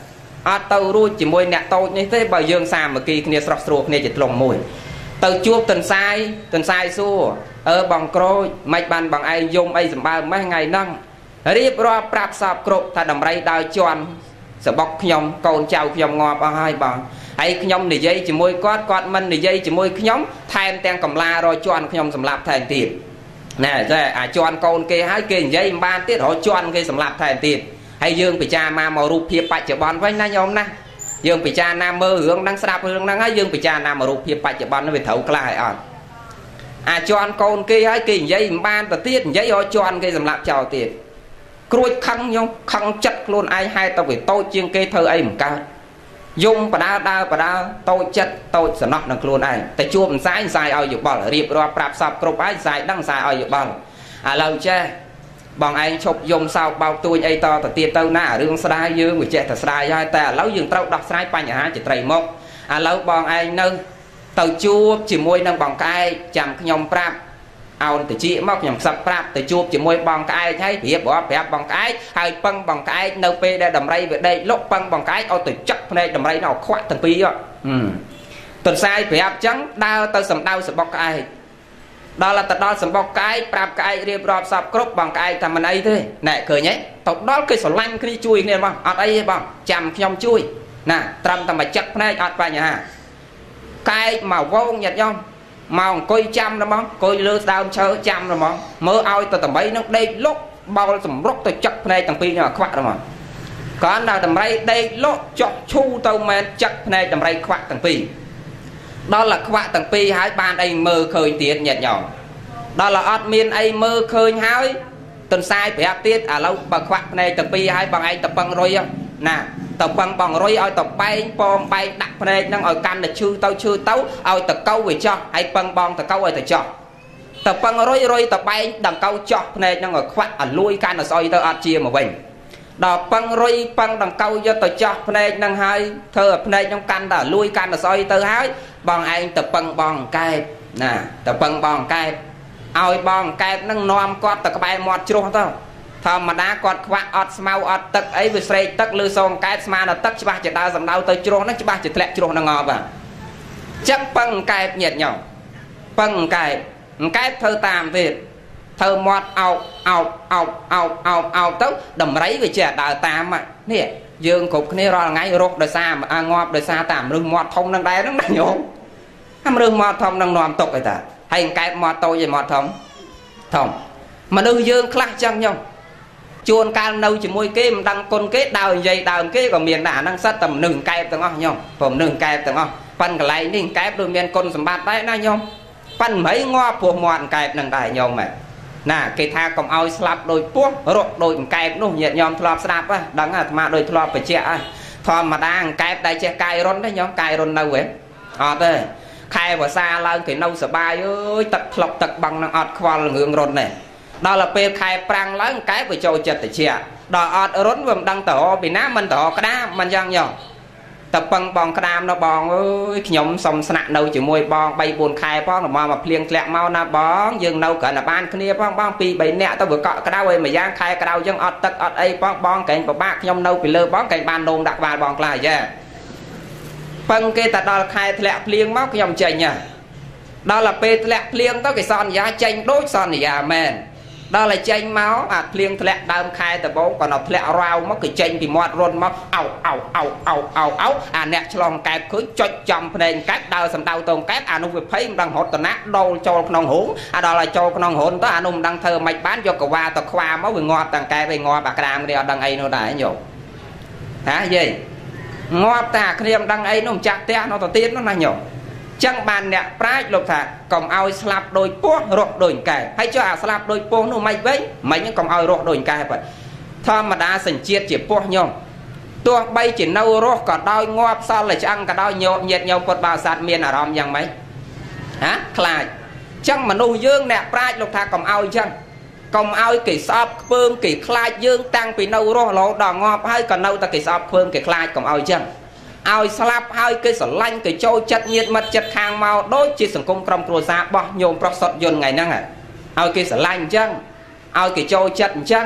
អត់ទៅរួចជាមួយអ្នកតូចនេះទេបើយើងសាមគ្គីគ្នាស្រស់ស្រួលគ្នាជាធ្លុងមួយទៅជួបទន្សាយសួរបងក្រូចមិនបានបងឯងយំអីសម្បើម៉េះថ្ងៃហ្នឹងរៀបរាប់ប្រាប់សពគ្រប់ថាដំរីដើរជន់សបុកខ្ញុំកូនចៅខ្ញុំងាប់អស់ហើយបងហើយខ្ញុំនិយាយជាមួយគាត់មិននិយាយជាមួយខ្ញុំថែមទាំងកំឡារជន់ខ្ញុំសម្លាប់ថែមទៀតណែតែអាចជន់កូនគេហើយគេនិយាយមិនបានទៀតរជន់គេសម្លាប់ថែមទៀតហើយយើងពិចារណាមករូបភាពបច្ចុប្បន្នវិញណាញោមណាយើងពិចារណាមើលរឿងហ្នឹងស្ដាប់រឿងហ្នឹងហើយយើងពិចារណាមករូបភាពបច្ចុប្បន្នហ្នឹងវាត្រូវខ្លះហើយអត់អាចជន់កូនគេហើយគេនិយាយមិនបានទៅទៀតនិយាយរជន់គេសម្លាប់ចោលទៀតគ្រួចខឹងខ្ញុំខឹងចិត្តខ្លួនឯងហេតុទៅវាតូចជាងគេធ្វើអីមិនកើតយំបដាដើបដាតូចចិត្តតូចសំណោះនឹងខ្លួនឯងតែជួបអន្សាយឲ្យយោបល់រៀបរាប់ប្រាប់សពគ្រប់ឯងសាយដឹងសាយឲ្យយោបល់ឥឡូវចេះបងឯងឈប់យំសោកបោកទួញអីតទៅទៀតទៅណារឿងស្ដាយយើងវាចេះតែស្ដាយហើយតែឥឡូវយើងត្រូវដោះស្រាយបញ្ហាជាត្រីមុខឥឡូវបងឯងនៅទៅជួបជាមួយនឹងបងក្អែកចាំខ្ញុំប្រាប់អោនតិចមកខ្ញុំខ្សឹបប្រាប់ទៅជួបជាមួយបងក្អែកហើយប្រាប់បងក្អែកហើយពឹងបងក្អែកនៅពេលដែលដំរីវាដេកលុកពឹងបងក្អែកឲ្យទៅចឹកភ្នែកដំរីនោះខ្វាក់ទាំងពីរទន្សាយប្រាប់ចឹងដើរទៅសម្ដៅសបុកក្អែកដល់ទៅដល់សម្បុកក្អែកប្រាប់ក្អែករៀបរាប់សពគ្រប់បងក្អែកថាមិនអីទេណែឃើញទេទៅដល់គេស្រឡាញ់គ្នាជួយគ្នាបងអត់អីទេបងចាំខ្ញុំជួយណាត្រឹមតែមកចឹកភ្នែកអត់បញ្ហាក្អែកមកវងញាត់យ៉ងមកអង្គុយចាំហ្មងអង្គុយលើស្ដើមឈើចាំហ្មងមើលឲ្យទៅតំបីនឹងដេកលុកបោលសម្រុកទៅចឹកភ្នែកទាំងពីរនេះខ្វាក់ហ្មងកាលដល់ដំរីដេកលុកចុកឈូទៅមែនចឹកភ្នែកដំរីខ្វាក់ទាំងពីរដល់តែខ្វាក់ទាំងពីរហើយបានអីមើលឃើញទៀតញាត់ញោមដល់តែអត់មានអីមើលឃើញហើយទន្សាយប្រាប់ទៀតឥឡូវបើខ្វាក់ភ្នែកទាំងពីរហើយបងឯងទៅពឹងរុយណាទៅពឹងបងរុយឲ្យទៅបែងពងបែងដាក់ភ្នែកហ្នឹងឲ្យកាន់តែឈឺទៅឲ្យតកៅវាចោះហើយពឹងបងតកៅឲ្យទៅចោះទៅពឹងរុយទៅបែងដង្កៅចោះភ្នែកហ្នឹងឲ្យខ្វាក់ឲ្យលួយកាន់តែស្អុយទៅអត់ជាមកវិញដល់ពឹងរុយពឹងដង្កៅយកទៅចោះភ្នែកហ្នឹងហើយធ្វើឲ្យភ្នែកហ្នឹងកាន់តែលួយកាន់តែស្អុយទៅហើយបងឯងទៅពឹងបងកែបណាទៅពឹងបងកែបឲ្យបងកែបហ្នឹងនាំគាត់ទៅក្បែរមាត់ជ្រោះទៅធម្មតាគាត់ខ្វាក់អត់ស្មៅអត់ទឹកអីវាស្រេកទឹកលើសងកែបស្មានតែទឹកច្បាស់ជាដើរសំដៅទៅជ្រោះហ្នឹងច្បាស់ជាធ្លាក់ជ្រោះហ្នឹងអត់ចឹងពឹងកែបញាតញោមពឹងកែបធ្វើតាមទៀតធ្វើមាត់អោបទៅដំរីវាចេះដើរតាមនេះយើងគ្រប់គ្នារាល់ថ្ងៃរកដោយសារងាប់ដោយសារតាមមនុស្សមាត់ធំនឹងដែរហ្នឹងណាញោមតាមមនុស្សមាត់ធំនឹងនាំទុកឯតាហើយកែបមាត់តូចឯមាត់ធំមនុស្សយើងខ្លះចឹងញោមជួនកាលនៅជាមួយគេមិនដឹងគុណគេដើរនិយាយដើមគេក៏មានដែរអាហ្នឹងសិតតែមនុស្សកែបទាំងអស់ញោមព្រោះមនុស្សកែបទាំងអស់ប៉ិនកន្លែងនេះកែបដូចមានគុណសម្បត្តិដែរណាញោមប៉ិនមិនងាប់ពោះមាត់កែបនឹងដែរញោមណាគេថាកុំឲ្យស្លាប់ដោយពោះរកដោយកែបនោះញាតិញោមធ្លាប់ស្ដាប់ដឹងអាត្មាដូចធ្លាប់បញ្ជាក់ហើយធម្មតាកែបដែលចេះកាយរុនទេញោមកាយរុននៅហ៎អត់ទេខែវស្សាឡើងគេនៅសបាយអើយទឹកផ្លុកទឹកបឹងនឹងអត់ខ្វល់រឿងរុនទេដល់ទៅពេលខែប្រាំងឡើងកែបវាចូលចិត្តតិចដល់អត់រុនវាមិនដឹងទៅពីណាមិនទៅក្តាមមិនយ៉ាងញោមតែពឹងបងក្តាមនៅបងអើយខ្ញុំសុំស្នាក់នៅជាមួយបង 3-4 ខែផងមកភ្លៀងធ្លាក់មកណាបងយើងនៅគ្រាន់តែបានគ្នាផងបង 2-3 នាក់ទៅវាកក់ក្តៅឲ្យមួយយ៉ាងខែក្តៅចឹងអត់ទឹកអត់អីផងបងកែងពិបាកខ្ញុំនៅពីលើបងកែងបាននោមដាក់ក្បាលបងខ្លះយ៉ាពឹងគេតែដល់ខែធ្លាក់ភ្លៀងមកខ្ញុំចេញដល់ទៅពេលធ្លាក់ភ្លៀងទៅគេសន្យាចេញដូចសន្យាមែនដល់តែចេញមកអាភ្លៀងធ្លាក់ដើមខែដំបូងគាត់ធ្លាក់រាវមកគេចេញពីមាត់រុនមកអោអាអ្នកឆ្លងកែបឃើញចុចចំភ្នែកកែបដើរសំដៅតងកែបអានោះវាភ័យមិនដឹងរត់តណាដូលចូលក្នុងរូងអាដល់ឲ្យចូលក្នុងរូងទៅអានោះមិនដឹងធ្វើមិនបានយកកវ៉ាទៅខ្វាមកវាងាប់ទាំងកែបវាងាប់អាក្រាមគ្នាអត់ដឹងអីនោះដែរញោមហាយាយងាប់តែគ្នាមិនដឹងអីនោះចាក់ផ្ទះនោះទៅទៀតនោះណាញោមចឹងបានអ្នកប្រាជ្ញលោកថាកុំឲ្យស្លាប់ដោយពោះរស់ដោយកែបហើយចុះអាស្លាប់ដោយពោះនោះមិនវិញមិនកុំឲ្យរស់ដោយកែបធម្មតាសញ្ជាតិជាពោះញោមទោះបីជានៅរស់ក៏ដោយងាប់សល់តែឆ្អឹងក៏ដោយញោមញាតញោមពុទ្ធបរិស័ទមានអារម្មណ៍យ៉ាងម៉េចហាខ្លាចចឹងមនុស្សយើងអ្នកប្រាជ្ញលោកថាកុំឲ្យចឹងកុំឲ្យគេស្អប់ខ្ពើមគេខ្លាចយើងតាំងពីនៅរស់រហូតដល់ងាប់ហើយក៏នៅតែគេស្អប់ខ្ពើមគេខ្លាចកុំឲ្យចឹងឲ្យស្លាប់ហើយគេស្រឡាញ់គេចូលចិត្តញាតមិត្តចិត្តខាងមកដូចជាសង្គមក្រុមគ្រួសាររបស់ញោមប្រុសសុតយន្តថ្ងៃហ្នឹងឲ្យគេស្រឡាញ់អញ្ចឹងឲ្យគេចូលចិត្តអញ្ចឹង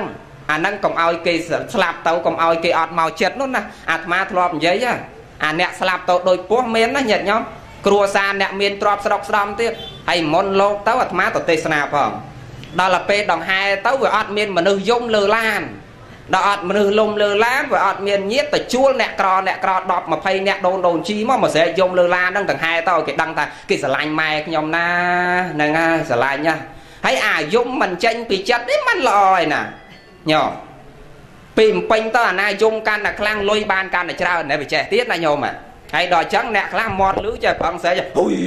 អាហ្នឹងកុំឲ្យគេស្លាប់ទៅកុំឲ្យគេអត់មកចិត្តនោះណាអាត្មាធ្លាប់និយាយអាអ្នកស្លាប់ទៅដោយពោះមានណាញាតិញោមគ្រួសារអ្នកមានទ្រព្យស្រុកស្ដំទៀតហើយមុនលោកទៅអាត្មាទៅទេសនាផងដល់ទៅពេលដង្ហែទៅវាអត់មានមនុស្សយំលើឡានដល់អត់មនុស្សលំលើឡានវាអត់មានញាតិទៅជួលអ្នកក្រ10 20អ្នកដូនជីមកស្រែកយំលើឡានហ្នឹងដង្ហែទៅគេដឹងថាគេស្រឡាញ់ម៉ែខ្ញុំណាហ្នឹងហើយស្រឡាញ់ណាហើយអាយំមិនចេញពីចិត្តទេមិនល្អឯណាញោមពីបំពេញទៅអាណាយំកាន់តែខ្លាំងលុយបានកាន់តែច្រើនតែវាចេះទៀតណាញោមហើយដល់អញ្ចឹងអ្នកខ្លះមាត់លឺចេះប្រឹងស្រែកហ៊ុយ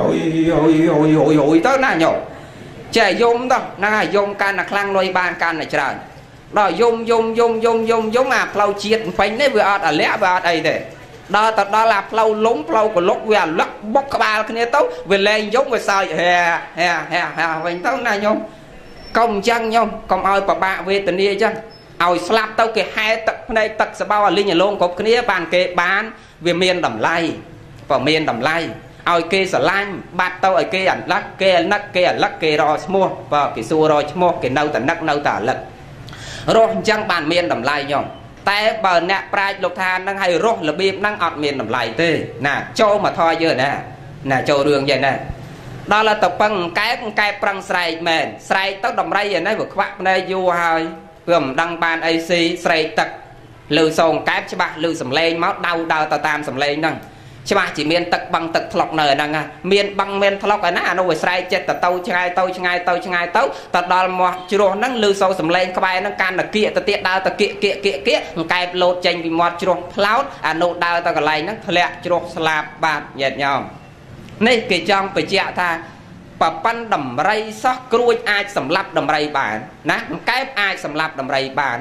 ទៅណាញោមចេះយំទៅហ្នឹងហើយយំកាន់តែខ្លាំងលុយបានកាន់តែច្រើនដល់យំអាផ្លូវជាតិពេញនេះវាអត់អាលាក់វាអត់អីទេដល់ទៅដល់អាផ្លូវលំផ្លូវកលុកវាអាលឹកបុកក្បាលគ្នាទៅវាលែងយំវាសើចហែវិញទៅណាញោមកុំអញ្ចឹងញោមកុំឲ្យប្របាក់វេទនាអញ្ចឹងឲ្យស្លាប់ទៅគេហែទឹកភ្នែកទឹកសបោអាលីងអាលងគ្រប់គ្នាបានគេបានវាមានតម្លៃបើមានតម្លៃឲ្យគេស្រឡាញ់បាត់ទៅឲ្យគេអាលឹកគេអានឹកគេអាលឹកគេរកឈ្មោះបើគេសួររកឈ្មោះគេនៅតែនឹកនៅតែអាលឹករស់អញ្ចឹងបានមានតម្លៃញោមតែបើអ្នកប្រាជ្ញលោកថាហ្នឹងឲ្យរស់របៀបហ្នឹងអត់មានតម្លៃទេណាចូលមកថយយើណាចូលរឿងយ៉ាងណាដល់ទៅពឹងកែបប្រឹងស្រែកមែនស្រែកទៅដំរីឯនេះវាខ្វាក់ភ្នែកយូរហើយវាមិនដឹងបានអីស៊ីស្រែកទឹកលើសងកែបច្បាស់លើសំឡេងមកដើរទៅតាមសំឡេងហ្នឹងច្បាស់chỉមានទឹកបឹងទឹកថ្លុកនៅហ្នឹងមានបឹងមានថ្លុកឯណាអានោះវាស្រែកចិត្តទៅឆ្ងាយទៅដល់មកជ្រោះហ្នឹងលើសូរសំឡេងក្បែរហ្នឹងកាន់តែគៀកទៅទៀតដើរទៅគៀកកែបលោតចេញពីមាត់ជ្រោះផ្លោតអានោះដើរទៅកន្លែងហ្នឹងធ្លាក់ជ្រោះស្លាប់បាត់ញាតិញោមនេះគេចង់បញ្ជាក់ថាប៉ប៉ាន់ដំរីសោះគ្រួចអាចសម្លាប់ដំរីបានណាកែបអាចសម្លាប់ដំរីបាន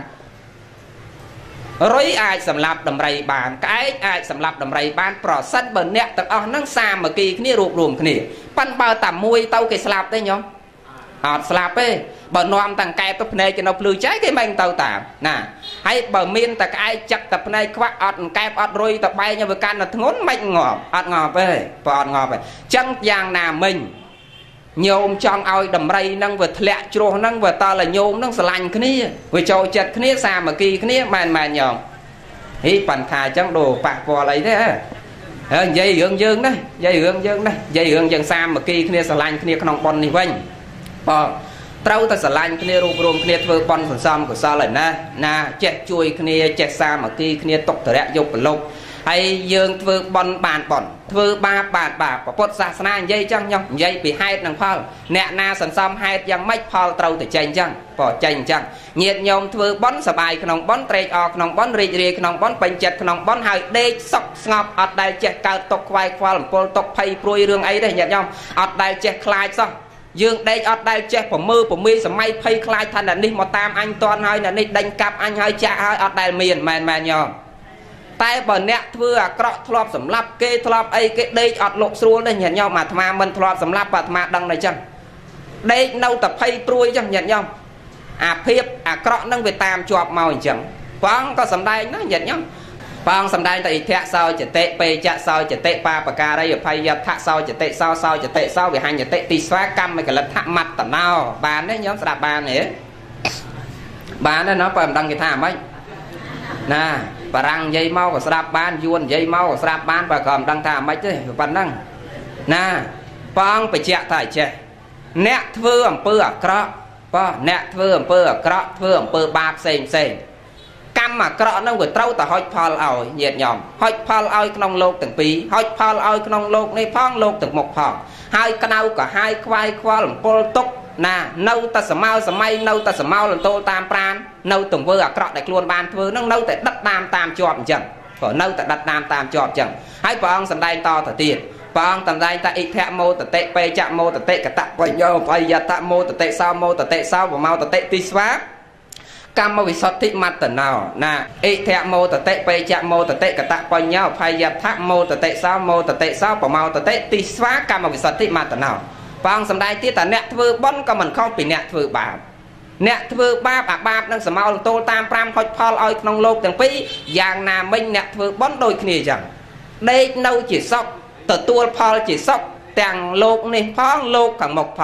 រុយអាចសម្លាប់ដំរីបានក្អែកអាចសម្លាប់ដំរីបានប្រសិនបើអ្នកទាំងអស់ហ្នឹងសាមគ្គីគ្នារួបរวมគ្នាប៉ាន់បើតែមួយទៅគេស្លាប់ទេញោមអត់ស្លាប់ទេបើនាំតាំងកែបទៅភ្នែកគេនៅភ្លឺចែកគេមិនទៅតាមណាហើយបើមានតែក្អែកចឹកតែភ្នែកខ្វាក់អត់កែបអត់រុយតែបែកវាកាន់តែធ្ងន់មិនងាប់អត់ងាប់ទេបើអត់ងាប់ទេចឹងយ៉ាងណាមិញញោមចង់ឲ្យដំរីហ្នឹងវាធ្លាក់ជ្រោះហ្នឹងវាតើញោមហ្នឹងស្រឡាញ់គ្នាវាចូលចិត្តគ្នាសាមគ្គីគ្នាមែនញោមហីប៉ាន់ថាអញ្ចឹងដូរប៉ះពាល់អីទេហើយនិយាយរឿងយើងណានិយាយរឿងយើងសាមគ្គីគ្នាស្រឡាញ់គ្នាក្នុងប៉ុននេះវិញបើត្រូវតែស្រឡាញ់គ្នារួបរวมគ្នាធ្វើប៉ុនសន្សំកុសលឯណាចេះជួយគ្នាចេះសាមគ្គីគ្នាទុកតរៈយកប្រឡុកហើយយើងធ្វើប៉ុនបានប៉ុនធ្វើបាបបានបាបពុទ្ធសាសនានិយាយចឹងញោមនិយាយពីហេតុនិងផលអ្នកណាសន្សំហេតុយ៉ាងម៉េចផលត្រូវតែចេញចឹងបើចេញចឹងញាតិញោមធ្វើប៉ុនសบายក្នុងប៉ុនត្រេកអរក្នុងប៉ុនរីករាយក្នុងប៉ុនពេញចិត្តក្នុងប៉ុនហើយដេកសុខស្ងប់អត់ដែលចេះកើតទុកខ្វាយខ្វល់អំពើទុកភ័យព្រួយរឿងអីទេញាតិញោមអត់ដែលចេះខ្លាចសោះយើងដេកអត់ដែលចេះប្រមើប្រមីសម័យភ័យខ្លាចថាអ្នកនេះមកតាមអញតន់ហើយអ្នកនេះដេញកាប់អញហើយចាក់ហើយអត់ដែលមានមែនញោមតែបើអ្នកធ្វើអាក្រក់ធ្លាប់សម្លាប់គេធ្លាប់អីគេដេកអត់លោកស្រួលទេញាតិញោមអាត្មាមិនធ្លាប់សម្លាប់អាត្មាដឹងតែចឹងដេកនៅតែភ័យព្រួយចឹងញាតិញោមអាភាពអាក្រក់ហ្នឹងវាតាមជាប់មកអញ្ចឹងព្រះអង្គក៏សម្ដែងណាញាតិញោមព្រះអង្គសម្ដែងតែអិធៈសោចតិពេចៈសោចតិបាបការីអភយថៈសោចតិសោចតិសោវិហញ្ញតិទីស្វាកម្មកលិទ្ធមត្តណោបានទេញោមស្ដាប់បានទេបានទេណាបើមិនដឹងគេថាម៉េចណាបារាំងនិយាយមកក៏ស្ដាប់បានយួននិយាយមកក៏ស្ដាប់បានបើក៏មិនដឹងថាម៉េចទេប៉ុណ្ណឹងណាព្រះអង្គបញ្ជាក់ថាចេះអ្នកធ្វើអំពើអាក្រក់បើអ្នកធ្វើអំពើអាក្រក់ធ្វើអំពើបាបផ្សេងកម្មអាក្រក់ហ្នឹងវាត្រូវតែហុចផលឲ្យញាតិញោមហុចផលឲ្យក្នុងលោកទាំងពីរហុចផលឲ្យក្នុងលោកនេះផងលោកទាំងមុខផងហើយក្តៅក៏ហាយខ្វាយខ្វល់អំពលទុកណានៅតែសម័យនៅតែសមោលន្ទោលតាមប្រាននៅទង្វើអាក្រក់ដែលខ្លួនបានធ្វើនឹងនៅតែដិតតាមជាប់អញ្ចឹងក៏នៅតែដិតតាមជាប់អញ្ចឹងហើយព្រះអង្គសម្ដែងតទៅទៀតព្រះអង្គសម្ដែងថាអិធៈមោតតិពេចៈមោតតិកតបញ្ញោបយតៈមោតតិសោមោតតិសោបមោតតិទីស្វាកម្មវិសុទ្ធិមត្តណោណាអិធៈមោតតិពេចៈមោតតិកតបញ្ញោបយតៈមោតតិសោមោតតិសោបមោតតិទីស្វាកម្មវិសុទ្ធិមត្តណោព្រះអង្គសម្ដែងទៀតថាអ្នកធ្វើបុណ្យក៏មិនខុសពីអ្នកធ្វើបាបអ្នកធ្វើបាបអាបាបនឹងសមោលទោលតាម5ហុចផលឲ្យក្នុងលោកទាំងពីរយ៉ាងណាមិញអ្នកធ្វើបុណ្យដូចគ្នាអញ្ចឹងដេកនៅជាសុខទទួលផលជាសុខទាំងលោកនេះផងលោកខាងមុខផង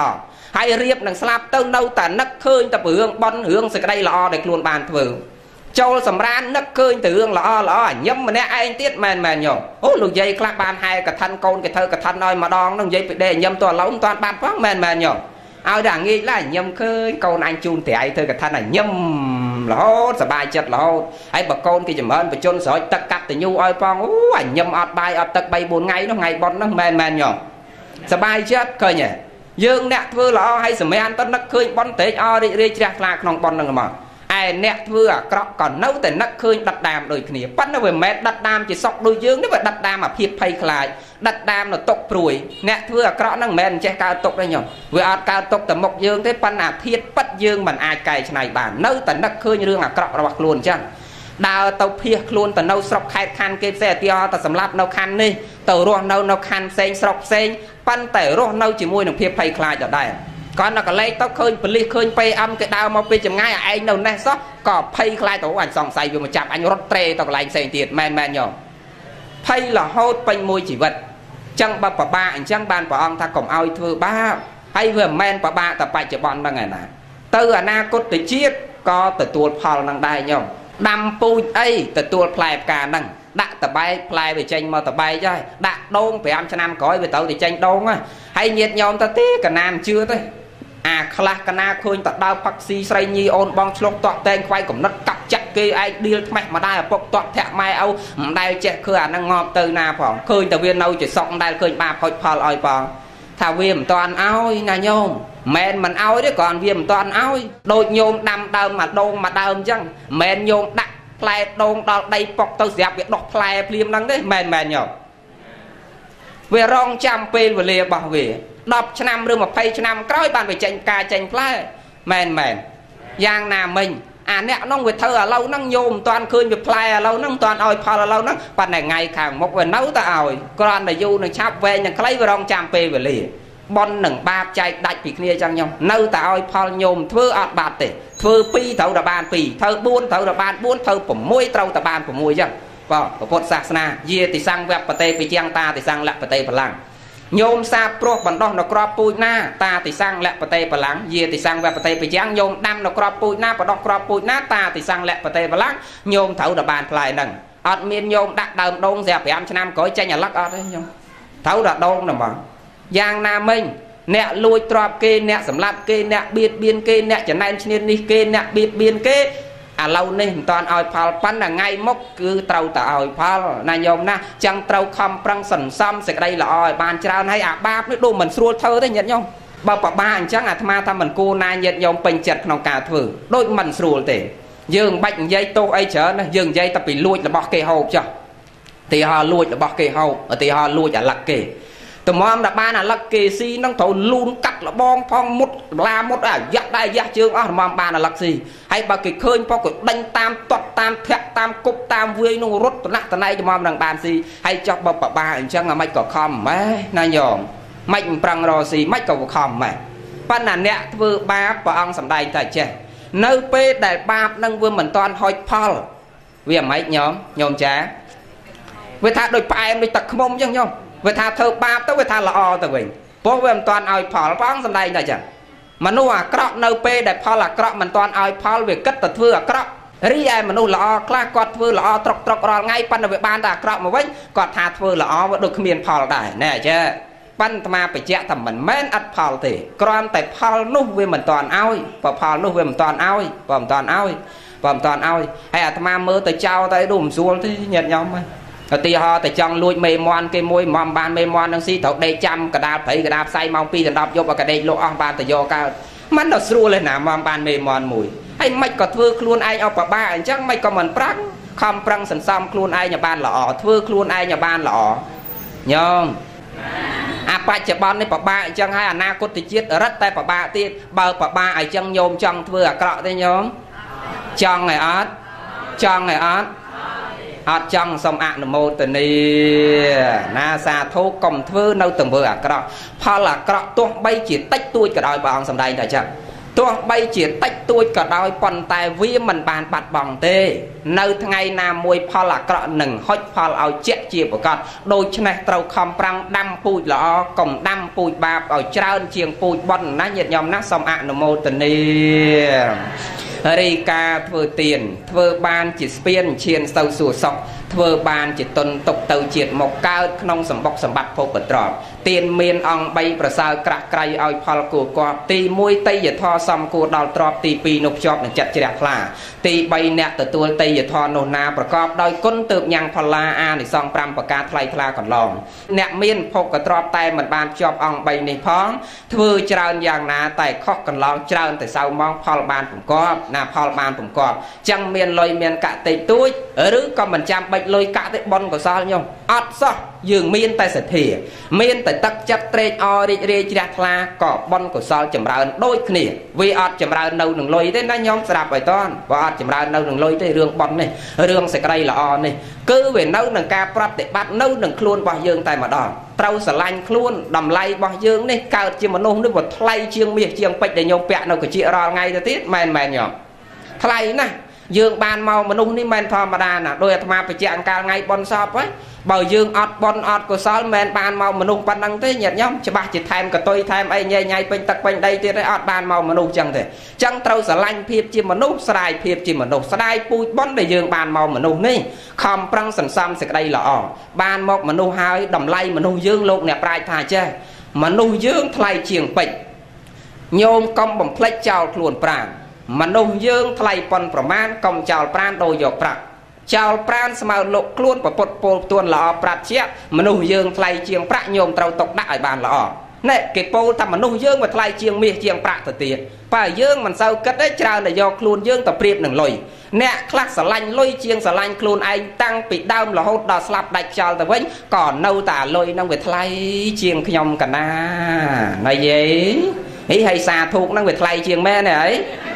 hay riệp nằng slap tâu nâu ta nấc khơi ta bướng bon hướng sự đây lọ để luôn bàn vừa châu sầm ran nấc khơi từ hướng lọ nhâm mà nè anh tiết mền nhổ ô lục dây clap bàn hai cả thân côn cái thơ cả thân nói mà đong nông dây để nhâm toàn lóng toàn bàn phát mền nhổ ao đảng nghĩ là nhâm khơi câu anh chun thì ai thơ cả thân này nhâm lỗ sờ bài chật lỗ ai bậc con kia chầm ơn và chôn sỏi tất cắt từ nhu oi phong ảnh nhâm ọt bài ọt tật bay 4 ngày nó ngày bon nó mền nhổ sờ bài chết coi nhỉ dương nẹt vừa lọ hay sờ mẹ ăn tất nấc khơi bon tế o đi đi chặt là không bon đằng mà ai nẹt vừa còn nấuแต่nấc khơi đặt đàm đôi kia bắt nó về mẹ đặt đàm chỉ sọc đôi dương nếu mà đặt đàm mà phiệt phay khai đặt đàm là tộc pruy nẹt vừa năng mền che cao tộc đây nhở vừa ăn cao tộcแต่mộc dương thế pan thiết bắt dương mình ai cày này bản nấuแต่nấc khơi như đường là bạc luôn chăng đào tàu phiệt luônแต่nấu sọc khai khăn kê xe tioแต่สำหรับnấu khăn đi tàu ruộng nấu khăn sen sọc sen panแต่ruộng nấu chỉ môi nó phiệt phay khai ở đây còn nó có lấy tóc khơi beli khơi pay âm cái đào mau pay chừng ngay anh đâu nè sót có pay khai tổ anh sòng say vừa mà chạm anh rót tre tao lại xây tiền men nhở pay là hốt pay môi chỉ vật chẳng bà anh chẳng ban bà ông ta cùng ao thưa ba hay vừa men bà tập bài chợ bọn bằng ngày nào từ na cốt từ chiết có từ tuột phò năng đai nhở đâm pui ấy từ tuột plei cả năng đã tập bay plei về tranh mà tập bay chơi đã đôn phải ăn cho nam cõi về tàu thì tranh đôn á hay nhiệt nhom ta tí cả nam chưa tới khla cana khơi ta đau bác sĩ say nhi ôn bong chlok tọt tên quay cũng nó cặp chặt kia ai đi mẹ mà đai bọc tọt thẹn mai âu đai chạy khơi năng ngọt từ na phỏng khơi ta viên nâu chỉ sọng đai khơi ba khơi phò oi phỏng thà viêm toàn oi na nhôm men mình oi đấy còn viêm toàn oi đôi nhôm đâm đơm mà đôn mà đơm chăng men nhôm đặt plei đôn đo đây bọc tao dẹp việc đọc plei phim năng đấy men nhở về rong chăm pin và lìa bảo vệ đọc cho năm rừng mà pay cho năm cõi bàn về tranh ca tranh plei men giang nam mình nè nó người thơ lâu năng nhôm toàn khơi về plei lâu năng toàn oi phò lâu năng bàn này ngày càng một về nấu ta oi còn là du này chắp về nhà lấy về rong chăm pin và lìa bon nằng ba chạy đại bị kia chăng nhau nấu ta oi phò nhôm thưa ọt bạt tệ thưa pi thầu là bàn pi thơ buôn thầu là bàn buôn thơ phẩm môi trâu ta bàn phẩm môi chăng vâng Phật sát na ye thì sang vẹp bát tê bị giang ta thì sang lẹ bát tê bả lăng nhôm sa pro bản đo nó crop pui na ta thì sang lẹ bát tê bả lăng ye thì sang vẹp bát tê bị giang nhôm đâm nó crop pui na bản đo crop pui na ta thì sang lẹ bát tê bả lăng nhôm thấu là bàn lại nằng ọt miên nhôm đặt đờm đông dẹp em cho nam cõi tranh nhà lắc ọt đấy nhôm thấu là đông nè mà giang nam minh nè lùi trọp kê nè sầm lạt kê nè biệt biên kê nè chả nay trên đi kê nè biệt biên kê lâu nay toàn oi phal pan là ngay mốc cứ trâu ta oi phal na nhôm na chẳng trâu khom prang sần xăm sẽ đây là oi bàn trao hay ba nước đồ mình xua thơ đấy nhận nhông bao ba anh chắc tham ta mình cô na nhận nhôm bình chậtក្នុងការធ្វើដូចមិនស្រួលទេយើងបាច់និយាយតោអីច្រើនណាយើងនិយាយតែពីលួចរបស់គេហូបចុះទីហោលួចរបស់គេហូបទីហោលួចអាលឹកគេตมอมดับบ้านอ่ะลักเกซีน้องโถลูนกัดละบองพองมุดลามุดอ่ะยักได้ยักเชิงอ๋อตมอมบ้านอ่ะลักซีให้บากิเคยพอก็ดังตามตดตามแทะตามกบตามเวียนงรถตัวนักตัวไหนตมอมดังบานซีให้จับบ่บ้าอันจังอ่ะไม่ก็คอมไหมนายองไม่ปรังรอซีไม่ก็คอมไหมปัญหาเนี้ยเวอร์บาปองสำได้แต่เจ้เนื้อเป้แต่บาปนั่งเวอร์เหมือนตอนหอยพอลเวียไม่ยอมจ้าเวทาโดยปลายโดยตักขมมยังยอมเวทาเธอบาปตัวเวทาละอตัวเองเพราะเวมตอนเอาพอลป้องสำได้ได้จังมนุษย์กระเนื้อเป้แต่พอละกระมันตอนเอาพอลเวกัดตัดเถื่อกระรีไอมนุษย์ละอกล้ากอดเถื่อละอตรกรอไงปันเวบานแต่กระมาไว้กอดหาเถื่อละอว่าดูขมิ้นพอลได้แน่เจ้ปันมาไปเจ้าทำมันแม่นอัดพอลตีกรอนแต่พอลนุ่มเวมันตอนเอาพอลนุ่มเวมันตอนเอาพอมตอนเอาให้อาตมาเมื่อแต่เจ้าแต่ดุ่มซัวที่เหยียดยอมไหมตีหอแต่จังลุยเมย์มอนcái môi mom banเมย์มอนนั่งซีถกได้จำกระดาษไผ่กระดาษใส่มองปีแต่ดอกยกกระเด็นโลอบ้านแต่โยกามันดอกสู้เลยนะมอมbanเมย์มอนมวยให้ไม่ก็ทื่อครูนไอเอาปะบ้าจังไม่ก็มันปรังคำปรังสันซ้ำครูนไออย่าบ้านหล่อทื่อครูนไออย่าบ้านหล่อยอมปัจจุบันในปะบ้าจังให้อนาคตติจิตรัตแต่ปะบ้าตีเบอร์ปะบ้าไอจังโยมจังทื่อกระได้ยอมจังไงอัดอดจังสมอันโมตนีนาซาทุกกลมทื่อเนื้อตึงเบอร์กระพอละกระตัวใบจีติดตัวกระดอยบางสำได้แต่จังទោះបីជាតិចតួចក៏ដោយប៉ុន្តែវាមិនបានបាត់បង់ទេនៅថ្ងៃណាមួយផលអាក្រក់នឹងហុចផលឲ្យជាក់ជាប្រកបដូច្នេះត្រូវខំប្រឹងដាំពូជល្អកុំដាំពូជបាបឲ្យច្រើនជាងពូជបុណ្យណាញាតិញោមណាសូមអនុមោទនារីកាធ្វើទៀនធ្វើបានជាស្ពានឈានទៅសួគ៌សុខធ្វើបានជាទុនទុកទៅជាតិមកកើតក្នុងសម្បុកសម្បត្តិភពត្រប់ទៀនមានអង្គ3ប្រសើរក្រាស់ក្រៃឲ្យផលគួរគប់ទី1តេយ្យធម៌សំគួរដល់ទ្រព្យទី2នោះភ្ជាប់នឹងចិត្តជ្រះថ្លាទី3អ្នកទទួលតេយ្យធម៌នោះណាប្រកបដោយគុណទើបញ៉ាំងផល្លាអានិសង្ស5ប្រការថ្លៃថ្លាកន្លងអ្នកមានភពកទ្រព្យតែមិនបានភ្ជាប់អង្គ3នេះផងធ្វើច្រើនយ៉ាងណាតែខុសកន្លងច្រើនតែសៅម៉ងផលបានពំកប់ណាផលបានពំកប់ចឹងមានលុយមានកតិទួចឬក៏មិនចាំបាច់លុយកតិបុណ្យកុសលញោមអត់សោះយើងមានតែសទ្ធាមានតែទឹកចិត្តត្រេកអររីករាយជ្រះថ្លាក៏បុណ្យកុសលចម្រើនដូចគ្នាវាអត់ចម្រើននៅនឹងលុយទេណាញោមស្ដាប់ឲ្យតន់វាអត់ចម្រើននៅនឹងលុយទេរឿងបុណ្យនេះរឿងសេចក្តីល្អនេះគឺវានៅនឹងការប្រតិបត្តិនៅនឹងខ្លួនរបស់យើងតែម្ដងត្រូវស្រឡាញ់ខ្លួនតម្លៃរបស់យើងនេះកើតជាមនុស្សនេះវាថ្លៃជាងមាសជាងពេជ្រដែលញោមពាក់នៅកញ្ចៀករាល់ថ្ងៃទៅទៀតមែនញោមថ្លៃណាស់យើងបានមកមនុស្សនេះមិនធម្មតាណាដោយអាត្មាបច្ចៈអង្កាលថ្ងៃបុណ្យសពហ្នឹងបើយើងអត់បុណ្យអត់កុសលមិនបានមកមនុស្សប៉ុណ្ណឹងទេញាតិញោមច្បាស់ជាថែមកតុយថែមអីញ៉ៃញ៉ៃពេញទឹកពេញដីទៀតឯអត់បានមកមនុស្សចឹងទេចឹងត្រូវស្រឡាញ់ភាពជាមនុស្សស្ដាយភាពជាមនុស្សស្ដាយពូជបុណ្យដែលយើងបានមកមនុស្សនេះខំប្រឹងសន្សំសេចក្តីល្អបានមកមនុស្សហើយតម្លៃមនុស្សយើងលោកអ្នកប្រាជ្ញថាចេះមនុស្សយើងថ្លៃជាងពេជ្រញោមកុំបំភ្លេចចោលខ្លួនប្រាណមនុស្សយើងថ្លៃប៉ុនប្រមាណកុំចោលប្រាណដោយយកប្រាក់ចោលប្រាណស្មើលោកខ្លួនប្រពុតពលផ្ទួនល្អប្រាជ្ញាមនុស្សយើងថ្លៃជាងប្រាក់ញោមត្រូវຕົកដាក់ឲ្យបានល្អណែគេពោលថាមនុស្សយើងមកថ្លៃជាងមាសជាងប្រាក់ទៅទៀតបើយើងមិនសូវគិតទេច្រើនតែយកខ្លួនយើងទៅប្រៀបនឹងលុយអ្នកខ្លះស្រឡាញ់លុយជាងស្រឡាញ់ខ្លួនឯងតាំងពីដើមរហូតដល់ស្លាប់ដាច់ខ្យល់ទៅវិញក៏នៅតែលុយនឹងវាថ្លៃជាងខ្ញុំកណាណៃយេហីហើយសាធុកនឹងវាថ្លៃជាងមែនទេអី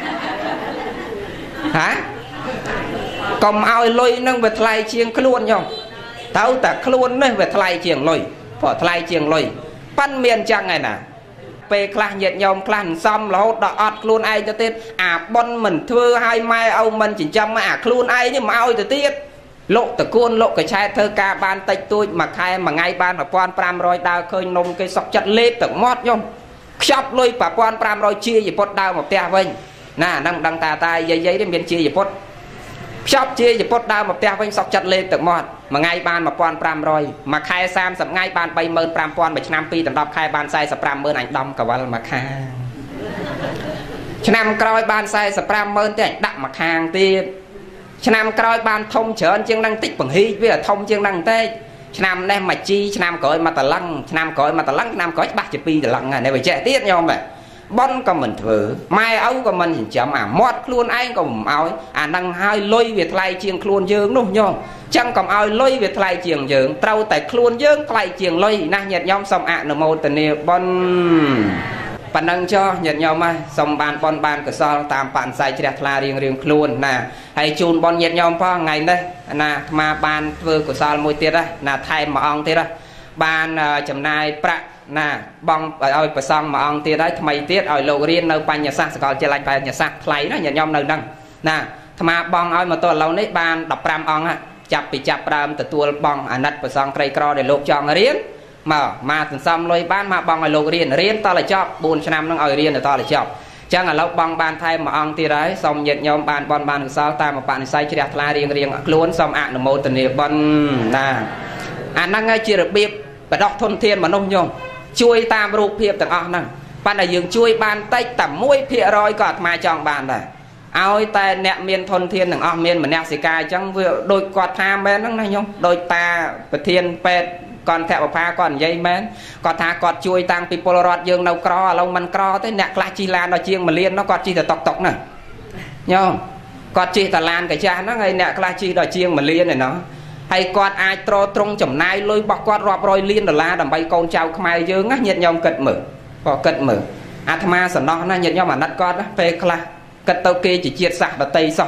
ហាកុំឲ្យលុយនឹងវាថ្លៃជាងខ្លួនញោមទៅតែខ្លួននេះវាថ្លៃជាងលុយព្រោះថ្លៃជាងលុយប៉ិនមានចឹងឯណាពេលខ្លះញាតិញោមខ្លះសំរហូតដល់អត់ខ្លួនឯងទៅទៀតអាប៉ុនមិនធ្វើឲ្យម៉ែឪមិនចិញ្ចឹមអាខ្លួនឯងនេះមកឲ្យទៅទៀតលោកតកូនលោកកឆែតធ្វើការបានតិចតួចមួយខែមួយថ្ងៃបាន 1500 ដើរឃើញនំគេសុកចិត្តលេបទឹកមាត់ញោមខ្ចប់លុយ 1500 ជាយពុតដើរមកផ្ទះវិញណាហ្នឹងដឹងតាយាយនេះមានជាយពុតខ្ចប់ជាយពុតដើរមកផ្ទះវិញសុកចិត្តលេបទឹកមាត់មួយថ្ងៃបាន 1500 មួយខែ30ថ្ងៃបាន 35000 មួយឆ្នាំ2ដល់10ខែបាន450,000អញដំកវលមួយខាងឆ្នាំក្រោយបាន450,000ទេអញដាក់មួយខាងទៀតឆ្នាំក្រោយបានធំច្រើនជាងនឹងតិចបង្ហ៊ីវាធំជាងនឹងតែឆ្នាំនេះមកជីឆ្នាំក្រោយមកតឡឹងឆ្នាំក្រោយមកតឡឹងឆ្នាំក្រោយច្បាស់ជា2តឡឹងហើយនេះវាចេះទៀតញោមបាទប៉ុនក៏មិនធ្វើម៉ែឪក៏មិនចិញ្ចឹមអាមាត់ខ្លួនឯងក៏មិនឲ្យអានឹងហើយលុយវាថ្លៃជាងខ្លួនយើងនោះញោមចឹងកុំឲ្យលុយវាថ្លៃជាងយើងត្រូវតែខ្លួនយើងថ្លៃជាងលុយណាញាតិញោមសូមអនុមោទនាប៉ុនប៉ណ្ណឹងចុះញាតិញោមសូមបានប៉ុនបានកុសលតាមបញ្ញាជ្រះថ្លារៀងខ្លួនណាហើយជូនប៉ុនញាតិញោមផងថ្ងៃនេះណាអាត្មាបានធ្វើកុសលមួយទៀតណាថែមមួយអង្គទៀតបានចំណាយប្រាក់ណាបងឲ្យប្រសងមួយអង្គទៀតហើយថ្មីទៀតឲ្យលោករៀននៅបញ្ញសាស្ត្រសាកលវិទ្យាល័យបញ្ញសាស្ត្រថ្លៃណាញាតិញោមនៅហ្នឹងណាអាត្មាបងឲ្យមកទល់ឥឡូវនេះបាន15អង្គចាប់ដើមទទួលបងអាណិតប្រសងក្រីក្រដែលលោកចង់រៀនមកសន្សំលុយបានមកបងឲ្យលោករៀនតតែចប់4ឆ្នាំហ្នឹងឲ្យរៀនតតែចប់ចឹងឥឡូវបងបានថែមមួយអង្គទៀតហើយសូមញាតិញោមបានបនបានកុសលតាមបនិស័យជ្រះថ្លារៀងខ្លួនសូមអនុមោទនាបនណាអាហ្នឹងហើយជារបៀបបដោះធនធានមនុស្សញោមជួយតាមរូបភាពទាំងអស់ហ្នឹងប៉ុន្តែយើងជួយបានតិចតែ 1% ក៏អាត្មាចង់បានដែរឲ្យតែអ្នកមានធនធានទាំងអស់មានមនសិការអញ្ចឹងវាដូចគាត់ថាមែនហ្នឹងណាញោមដូចតាប្រធានពេទ្យគាត់ថបផាគាត់និយាយមែនគាត់ថាគាត់ជួយតាំងពីពលរដ្ឋយើងនៅក្រឥឡូវមិនក្រទេអ្នកខ្លះជិះឡានដល់ជាង1លាននោះគាត់ជិះតែតុកហ្នឹងញោមគាត់ជិះតែឡានកញ្ចាស់ហ្នឹងហើយអ្នកខ្លះជិះដល់ជាង1លានឯណោះហើយគាត់អាចត្រង់ចំណាយលុយរបស់គាត់រាប់រយលានដុល្លារដើម្បីកូនចៅខ្មែរយើងណាញាតិញោមគិតមើលអាត្មាសំណោះណាញាតិញោមអាណិតគាត់ពេលខ្លះគិតទៅគេជាជាតិសាសន៍ដតីសោះ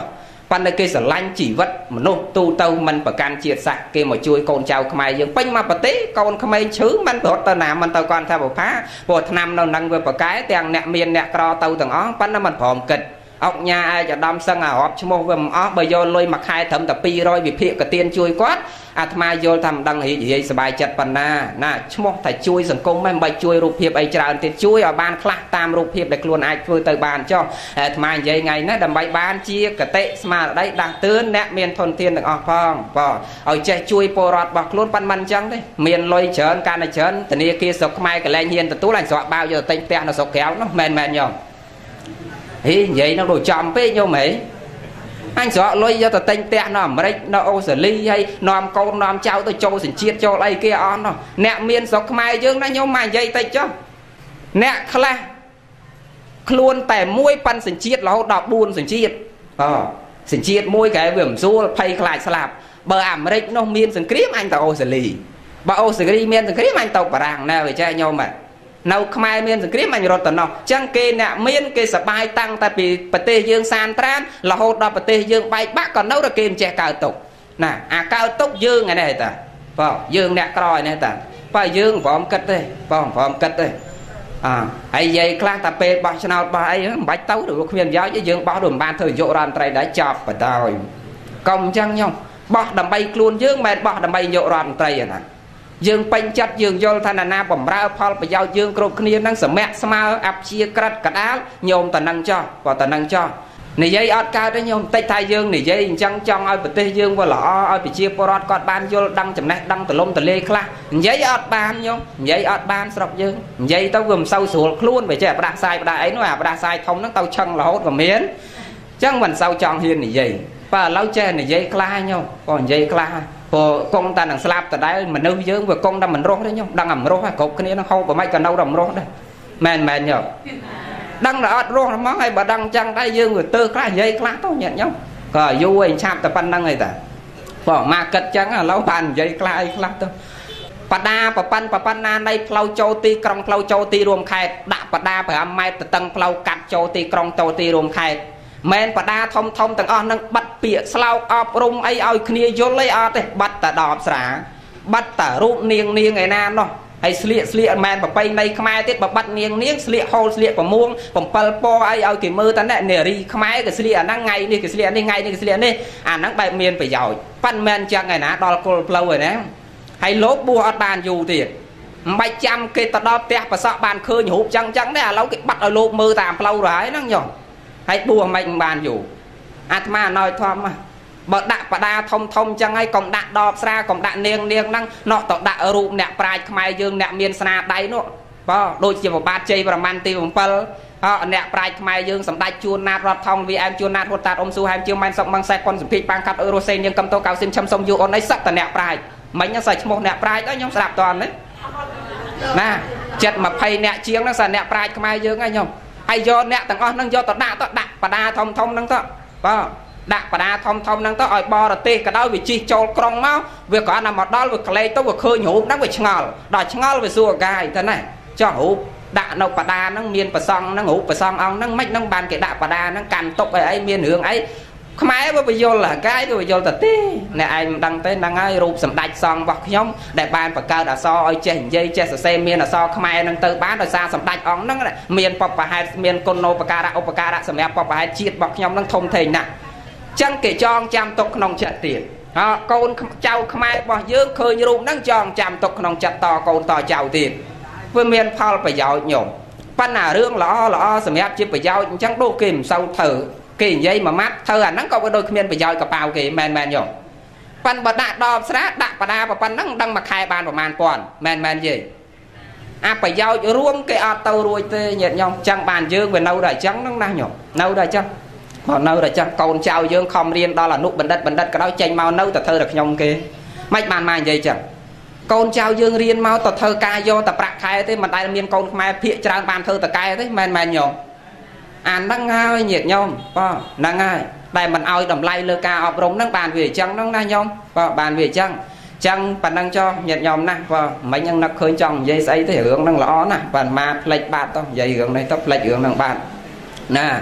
ប៉ុន្តែគេស្រឡាញ់ជីវិតមនុស្សទូទៅមិនប្រកាន់ជាតិសាសន៍គេមកជួយកូនចៅខ្មែរយើងពេញមកប្រទេសកូនក្មេងឈឺមិនប្រត់ទៅណាមិនទៅគាត់ថាបុផាព្រោះឆ្នាំនៅនឹងវាប្រកែទាំងអ្នកមានអ្នកក្រទៅទាំងអស់ប៉ុន្តែមិនព្រមគិតអុកញ៉ាឯកឧត្តមសឹងរាប់ឈ្មោះវាមិនអស់បើយកលុយមួយខែត្រឹមតែ200វិភាគកទៀនជួយគាត់អាត្មាយល់ថាមិនដឹងរីករាយសប្បាយចិត្តប៉ុណ្ណាណាឈ្មោះតែជួយសង្គមមិនបាច់ជួយរូបភាពអីច្រើនទៀតជួយឲ្យបានខ្លះតាមរូបភាពដែលខ្លួនអាចធ្វើទៅបានចុះអាត្មានិយាយថ្ងៃនេះដើម្បីបានជាកតិស្មារតីដាស់តឿនអ្នកមានធនធានទាំងអស់ផងបងឲ្យចេះជួយពលរដ្ឋរបស់ខ្លួនប៉ុន្មានអញ្ចឹងទេមានលុយច្រើនកាន់តែច្រើនធនាគារស្រុកខ្មែរកលែងហ៊ានទទួលអញស្រក់បាវយកទៅទិញផ្ទះនៅស្រុកក្រៅនោះមែនញោមហីនិយាយនៅដូចចំពេកញោមហីអញស្រក់លុយយកទៅទិញផ្ទះនៅអាមេរិកនៅអូស្ត្រាលីហើយនាំកូននាំចៅទៅចូលសញ្ជាតិចូលអីគេអស់នោះអ្នកមានស្រុកខ្មែរយើងណាញោមមកនិយាយតិចចុះអ្នកខ្លះខ្លួនតែមួយប៉ាន់សញ្ជាតិរហូតដល់4សញ្ជាតិសញ្ជាតិមួយគេវាមិនស្រួលភ័យខ្លាចស្លាប់បើអាមេរិកនោះមានសង្គ្រាមអញទៅអូស្ត្រាលីបើអូស្ត្រាលីមានសង្គ្រាមអញទៅបារាំងណាវាចេះញោមនៅខ្មែរមានសង្គ្រាមអញរត់ទៅនោះអញ្ចឹងគេអ្នកមានគេសបាយតាំងតែពីប្រទេសយើងសានត្រានរហូតដល់ប្រទេសយើងបែកបាក់ក៏នៅតែគេមិនចេះកើតទុកណាអាកើតទុកយើងឯនេះតាបងយើងអ្នកក្រឯនេះតាបើយើងព្រមគិតទេបងព្រមគិតទេហើយនិយាយខ្លះតែពេលបោះឆ្នោតបោះអីមិនបាច់ទៅឬគ្មានប្រយោជន៍យើងបោះឬមិនបានធ្វើនាយករដ្ឋមន្ត្រីដែរចប់បដ ாய் កុំអញ្ចឹងញោមបោះដើម្បីខ្លួនយើងមិនបោះដើម្បីនាយករដ្ឋមន្ត្រីទេណាយើងពេញចិត្តយើងយល់ថាណាបំរើផលប្រយោជន៍យើងគ្រប់គ្នានឹងសម្រាប់ស្មើអព្យាក្រឹតកដាលញោមតនឹងចោះបើតនឹងចោះនិយាយអត់កើតទេញោមតិចថាយើងនិយាយអញ្ចឹងចង់ឲ្យប្រទេសយើងវាល្អឲ្យប្រជាពលរដ្ឋគាត់បានយល់ដឹងចំណេះដឹងទលំទលាយខ្លះនិយាយអត់បានញោមនិយាយអត់បានស្រុកយើងនិយាយទៅវាមិនសូវស្រួលខ្លួនវាចេះផ្ដាសាយផ្ដាអីនោះអាផ្ដាសាយធំហ្នឹងទៅឆឹងរហូតក៏មានអញ្ចឹងមិនសូវចង់ហ៊ាននិយាយបើឥឡូវចេះនិយាយខ្លះញោមក៏និយាយខ្លះព្រោះកងតែនឹងស្លាប់តដែលមនុស្សយើងវាកងតែមិនរស់ទេញោមដឹងតែមិនរស់ហើយគ្រប់គ្នានឹងហូបប្រម៉េចក៏នៅតែមិនរស់ដែរមែនញោមដឹងតែអត់រស់ហ្មងហើយបើដឹងចឹងដែរយើងវាទើខ្លះនិយាយខ្លះទៅញាតិញោមក៏អាយុឯងឆាប់តែប៉ុណ្្នឹងឯតាបងមកគិតចឹងឥឡូវបាននិយាយខ្លះអីខ្លះទៅបដាប្រប៉ុណ្ណានៃផ្លូវចូលទីក្រុងផ្លូវចូលទីរួមខេត្តដាក់បដា5ម៉ែត្រទៅតឹងផ្លូវកាត់ចូលទីក្រុងចូលទីរួមខេត្តមែនបដាធំទាំងអស់នឹងបាត់ពាក្យស្លោកអប់រំអីឲ្យគ្នាយល់អីអត់ទេបាត់តែដបស្រាបាត់តែរូបនាងឯណានោះហើយស្លៀកមែនប្រពៃណីខ្មែរទៀតបើបាត់នាងស្លៀកហូលស្លៀកប្រមួង7ពណ៌អីឲ្យគេមើលតែនារីខ្មែរគេស្លៀកអាហ្នឹងថ្ងៃនេះគេស្លៀកនេះថ្ងៃនេះគេស្លៀកនេះអាហ្នឹងបែបមានប្រយោជន៍ប៉ិនមែនចឹងឯណាដល់គល់ផ្លូវឯណាហើយលោកបួសអត់បានយូរទៀតមិនបាច់ចាំគេទៅដល់ផ្ទះប្រសក់បានឃើញរូបចឹងទេឥឡូវគេបាត់ឲ្យលោកមើលតាមផ្លូវរហើយហ្នឹងញោមហើយបួសមិនបានយូរអាត្មាណយធម្មបើដាក់បដាធំចឹងហើយកុំដាក់ដបស្រាកុំដាក់នាងហ្នឹងណោះទៅដាក់រូបអ្នកប្រាជ្ញខ្មែរយើងអ្នកមានស្នាដៃនោះបើដូចជាប្របាទជ័យប្រមាណទី7អ្នកប្រាជ្ញខ្មែរយើងសម្ដេចជួនណាតរដ្ឋថងវាអែមជួនណាតហួតតាតអ៊ំស៊ូហែមជាងម៉ែនសុកម៉ងសេះប៉ុនសុភិកបាំងកាត់អ៊ឺរ៉ូសេនយើងកំតោកៅស៊ីនឈឹមសុំយូអូនអីសឹកតអ្នកប្រាជ្ញមិញហ្នឹងសើឈ្មោះអ្នកប្រាជ្ញខ្ញុំស្ដាប់តន់ទេណាចិត្ត20អ្នកជាងហ្នឹងសើអ្នកប្រាជ្ញខ្មែរយើងហ្នឹងខ្ញុំហើយយកអ្នកទាំងអស់ហ្នឹងយកទៅដាក់បដាធំហ្នឹងទៅបើដាក់បដាធំហ្នឹងទៅឲ្យបរទេសក៏ដោយវាជីចូលក្រុងមកវាគ្រាន់តែមកដល់វាក្លែកទៅវាឃើញរូបហ្នឹងវាឆ្ងល់ដល់ឆ្ងល់វាសួរកាយទៅណាចុះរូបដាក់នៅបដាហ្នឹងមានប្រសង់ហ្នឹងរូបប្រសង់អង្គហ្នឹងមិនហ្នឹងបានគេដាក់បដាហ្នឹងកាន់ទុកអីមានរឿងអីខ្មែរវាបញ្យល់កាយវាបញ្យល់ទៅទេអ្នកឯងមិនដឹងទេហ្នឹងហើយរូបសម្ដេចសង្ឃរបស់ខ្ញុំដែលបានបង្កើតអក្សរឲ្យចេះនិយាយចេះសរសេរមានអក្សរខ្មែរហ្នឹងទៅបានដោយសារសម្ដេចអង្គហ្នឹងមានបព្វហេតុមានគុណូបការៈឧបការៈសម្រាប់បព្វហេតុជាតិរបស់ខ្ញុំហ្នឹងធំធេងណាស់ចឹងគេចងចាំទុកក្នុងចិត្តទៀតកូនចៅខ្មែររបស់យើងឃើញរូបហ្នឹងចងចាំទុកក្នុងចិត្តតកូនតចៅទៀតវាមានផលប្រយោជន៍ញោមប៉ុន្តែរឿងល្អសម្រាប់ជាប្រយោជន៍អញ្ចឹងដូចគេមិនសូវធ្វើគេនិយាយមួយម៉ាត់ធ្វើអាហ្នឹងក៏វាដូចគ្មានប្រយោជន៍កប៉ាវគេមែនញោមប៉ិនបើដាក់ដបស្រាដាក់បដាប៉ុណ្ណឹងដឹងមួយខែបានប្រមាណពាន់មែនយេអាប្រយោជន៍រួមគេអត់ទៅរួចទេញាតិញោមចឹងបានយើងវានៅតែអញ្ចឹងហ្នឹងណាញោមនៅតែអញ្ចឹងបើនៅតែចឹងកូនចៅយើងខំរៀនដល់អនុបណ្ឌិតក៏ដោយចេញមកនៅតែធ្វើតែខ្ញុំគេមិនបានមកនិយាយចឹងកូនចៅយើងរៀនមកទៅធ្វើការយកតែប្រាក់ខែទេមិនដែលមានកូនខ្មែរភាគច្រើនបានធ្វើតកែទេមែនញោមអាហ្នឹងហើយញាតិញោមបងហ្នឹងហើយតែមិនឲ្យតម្លៃលើការអប់រំហ្នឹងបានវាអញ្ចឹងហ្នឹងណាញោមបងបានវាអញ្ចឹងប៉ុណ្ណឹងចុះញាតិញោមណាបងមិញហ្នឹងនឹកឃើញចង់និយាយស្អីទេរឿងហ្នឹងល្អណាស់បានមកផ្លេចបាត់ទៅនិយាយរឿងនេះទៅផ្លេចរឿងហ្នឹងបាត់ណា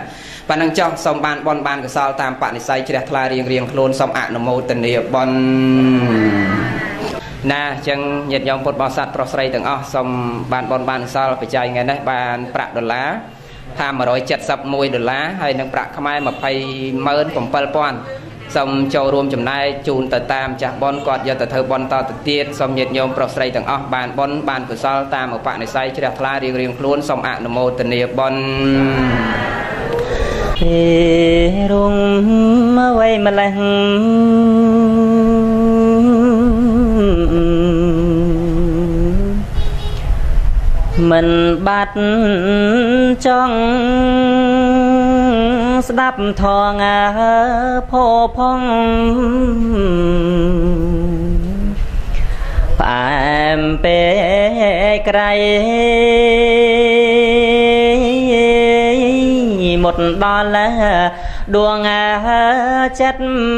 ប៉ណ្ណឹងចោះសូមបានបនបានកសលតាមបនិស័យជ្រះថ្លារៀងខ្លួនសូមអនុមោទនាបនណាអញ្ចឹងញាតិញោមពុទ្ធបរិស័ទប្រុសស្រីទាំងអស់សូមបានបនបានកសលបច្ច័យថ្ងៃនេះបានប្រាក់ដុល្លារថា$171ហើយនឹងប្រាក់ខ្មែរ207,000សូមចូលរួមចំណែកជូនទៅតាមចាស់បនគាត់យកទៅធ្វើបនតទៅទៀតសូមញាតិញោមប្រុសស្រីទាំងអស់បានបនបានកុសលតាមឧបនិស្ស័យជ្រះថ្លារៀងខ្លួនសូមអនុមោទនាបនរុងមកໄວម្លេះមិនបាត់ចង់ស្ដាប់ថងផោផងផ្អែមពេកក្រៃមុតដល់ដួងចិត្ត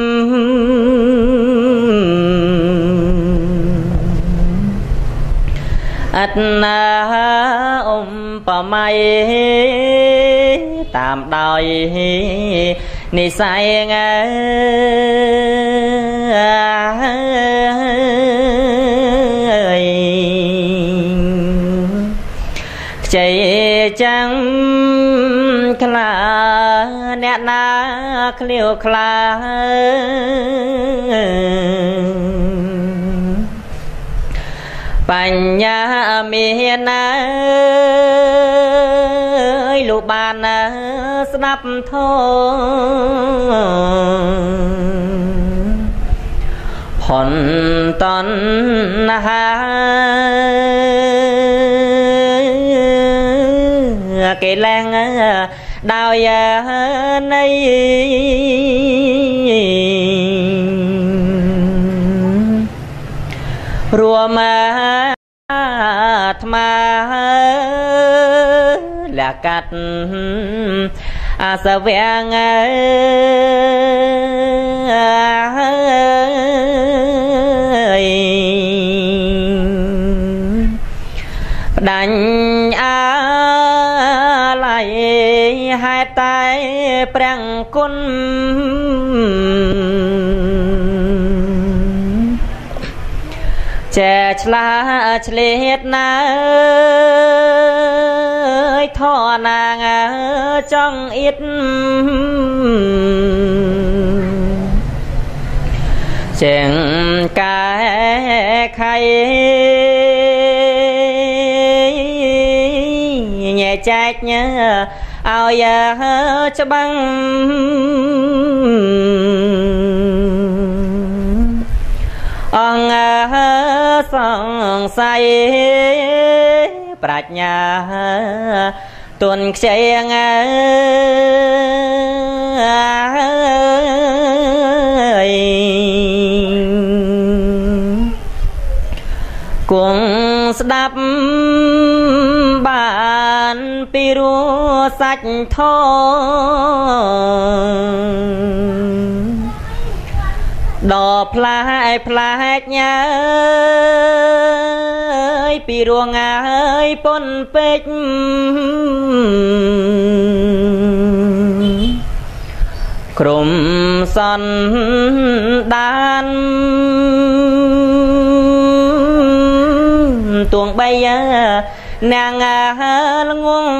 អត្តនាអ៊ំប្រមៃតាមដោយនិស័យខ្ចីចាំខ្លាអ្នកណាឃ្លាវខ្លាបញ្ញាមានណាលោកបានណាស្ដាប់ធម៌ផនតណ្ហាគេឡើងដោយនៃរួមអាត្មាលកាត់អាសវាងផ្ដាញ់អាឡៃហេតុតែព្រះគុណចែឆ្លាឆ្លៀតណាធនាងចង់អៀតចេងកែខៃញែចែកញើឲ្យច្បាំងអង្គសង្ស័យប្រាជ្ញាទុនខ្ចីគង់ស្ដាប់បានពីរសាច់ធដល់ផ្លែផ្លែញ៉ាយពីរួងហើយប៉ុនពេកក្រុមសន្តានទួងបីនាងល្ងង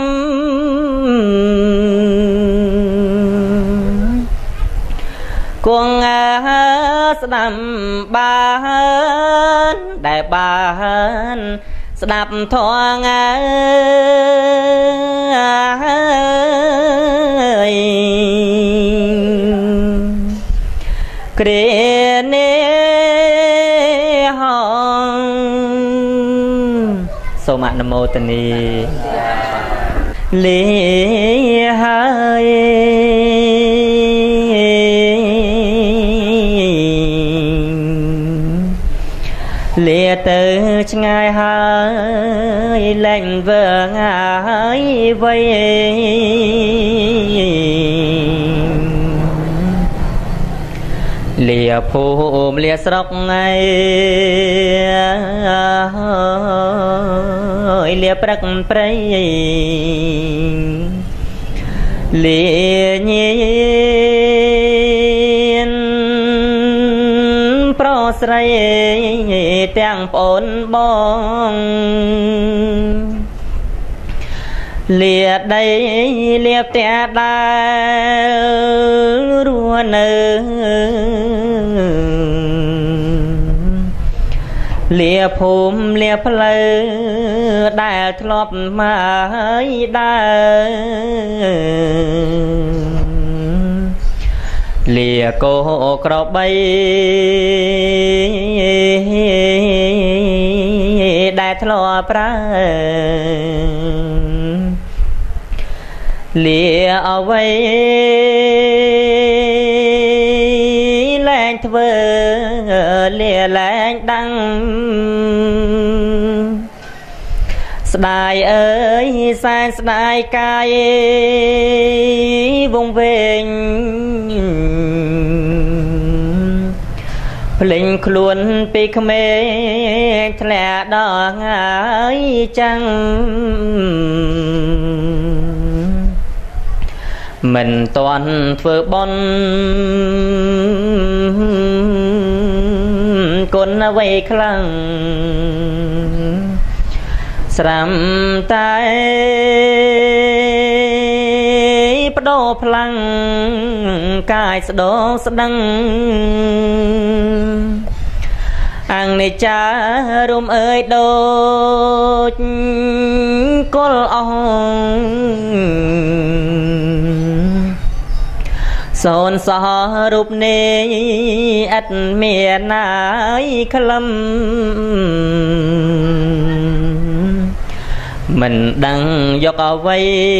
គង់ស្ដាប់បានដែលបានស្ដាប់ធម៌គ្រានេះហងសូមអនុមោទនាលាហើយលាទៅឆ្ងាយហើយលែងវើងាយវៃលាភូមិលាស្រុកថ្ងៃលាព្រឹកព្រៃលៀញប្រស្រីទាំងប្អូនបងលាដីលាផ្ទះដែលរស់នៅលាភូមិលាផ្លូវដែលធ្លាប់មកហើយដើរលាកោក្របីដែលធ្លាប់ប្រើលាអ្វីលែងធ្វើលាលែងដឹងស្ដាយអើយសែនស្ដាយកាយវងវែងភ្លេងខ្លួនពីក្មេងធ្លាក់ដល់ងាយចាំងមិនតាន់ធ្វើបន់គុណអ្វីខ្លាំងស្រាំតែបដោផ្លាំងកាយស្ដោស្ដឹងអង្និច្ចារុំអើយដូចគល់អស់សូនសោះរូបនេះឥតមានណាយក្លឹមមិនដឹងយកអ្វី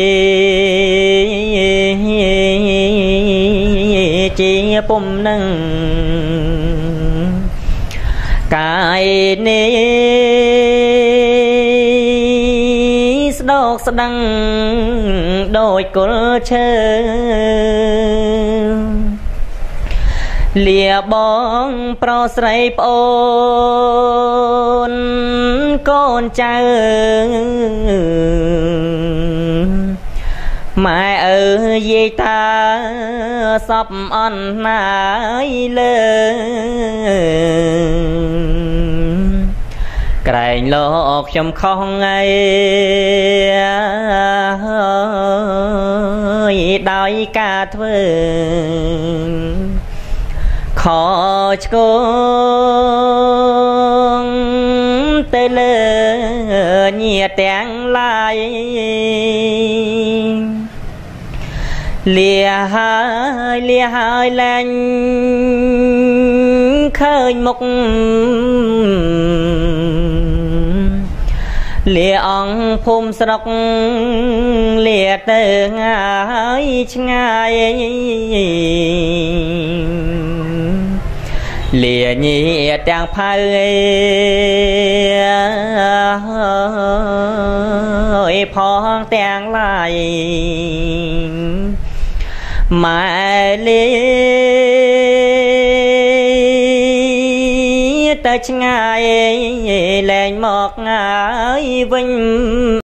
ជាពុំនឹងកាយនេះស្ដោកស្ដឹងដូចគល់ឈើលាបងប្រុសស្រីប្អូនកូនចៅម៉ែអើយាយតាសពអន់ណាយលើក្រែងលោកខ្ញុំខុសថ្ងៃដោយការធ្វើខឆ្កងទៅលើញាទាំងឡាយលាហើយលែងឃើញមុខលាអង្គភូមិស្រុកលាទៅងាយឆ្ងាយលាញីទាំងផៅផងទាំងឡាយម៉ែលាទៅឆ្ងាយលែងមកងាយវិញ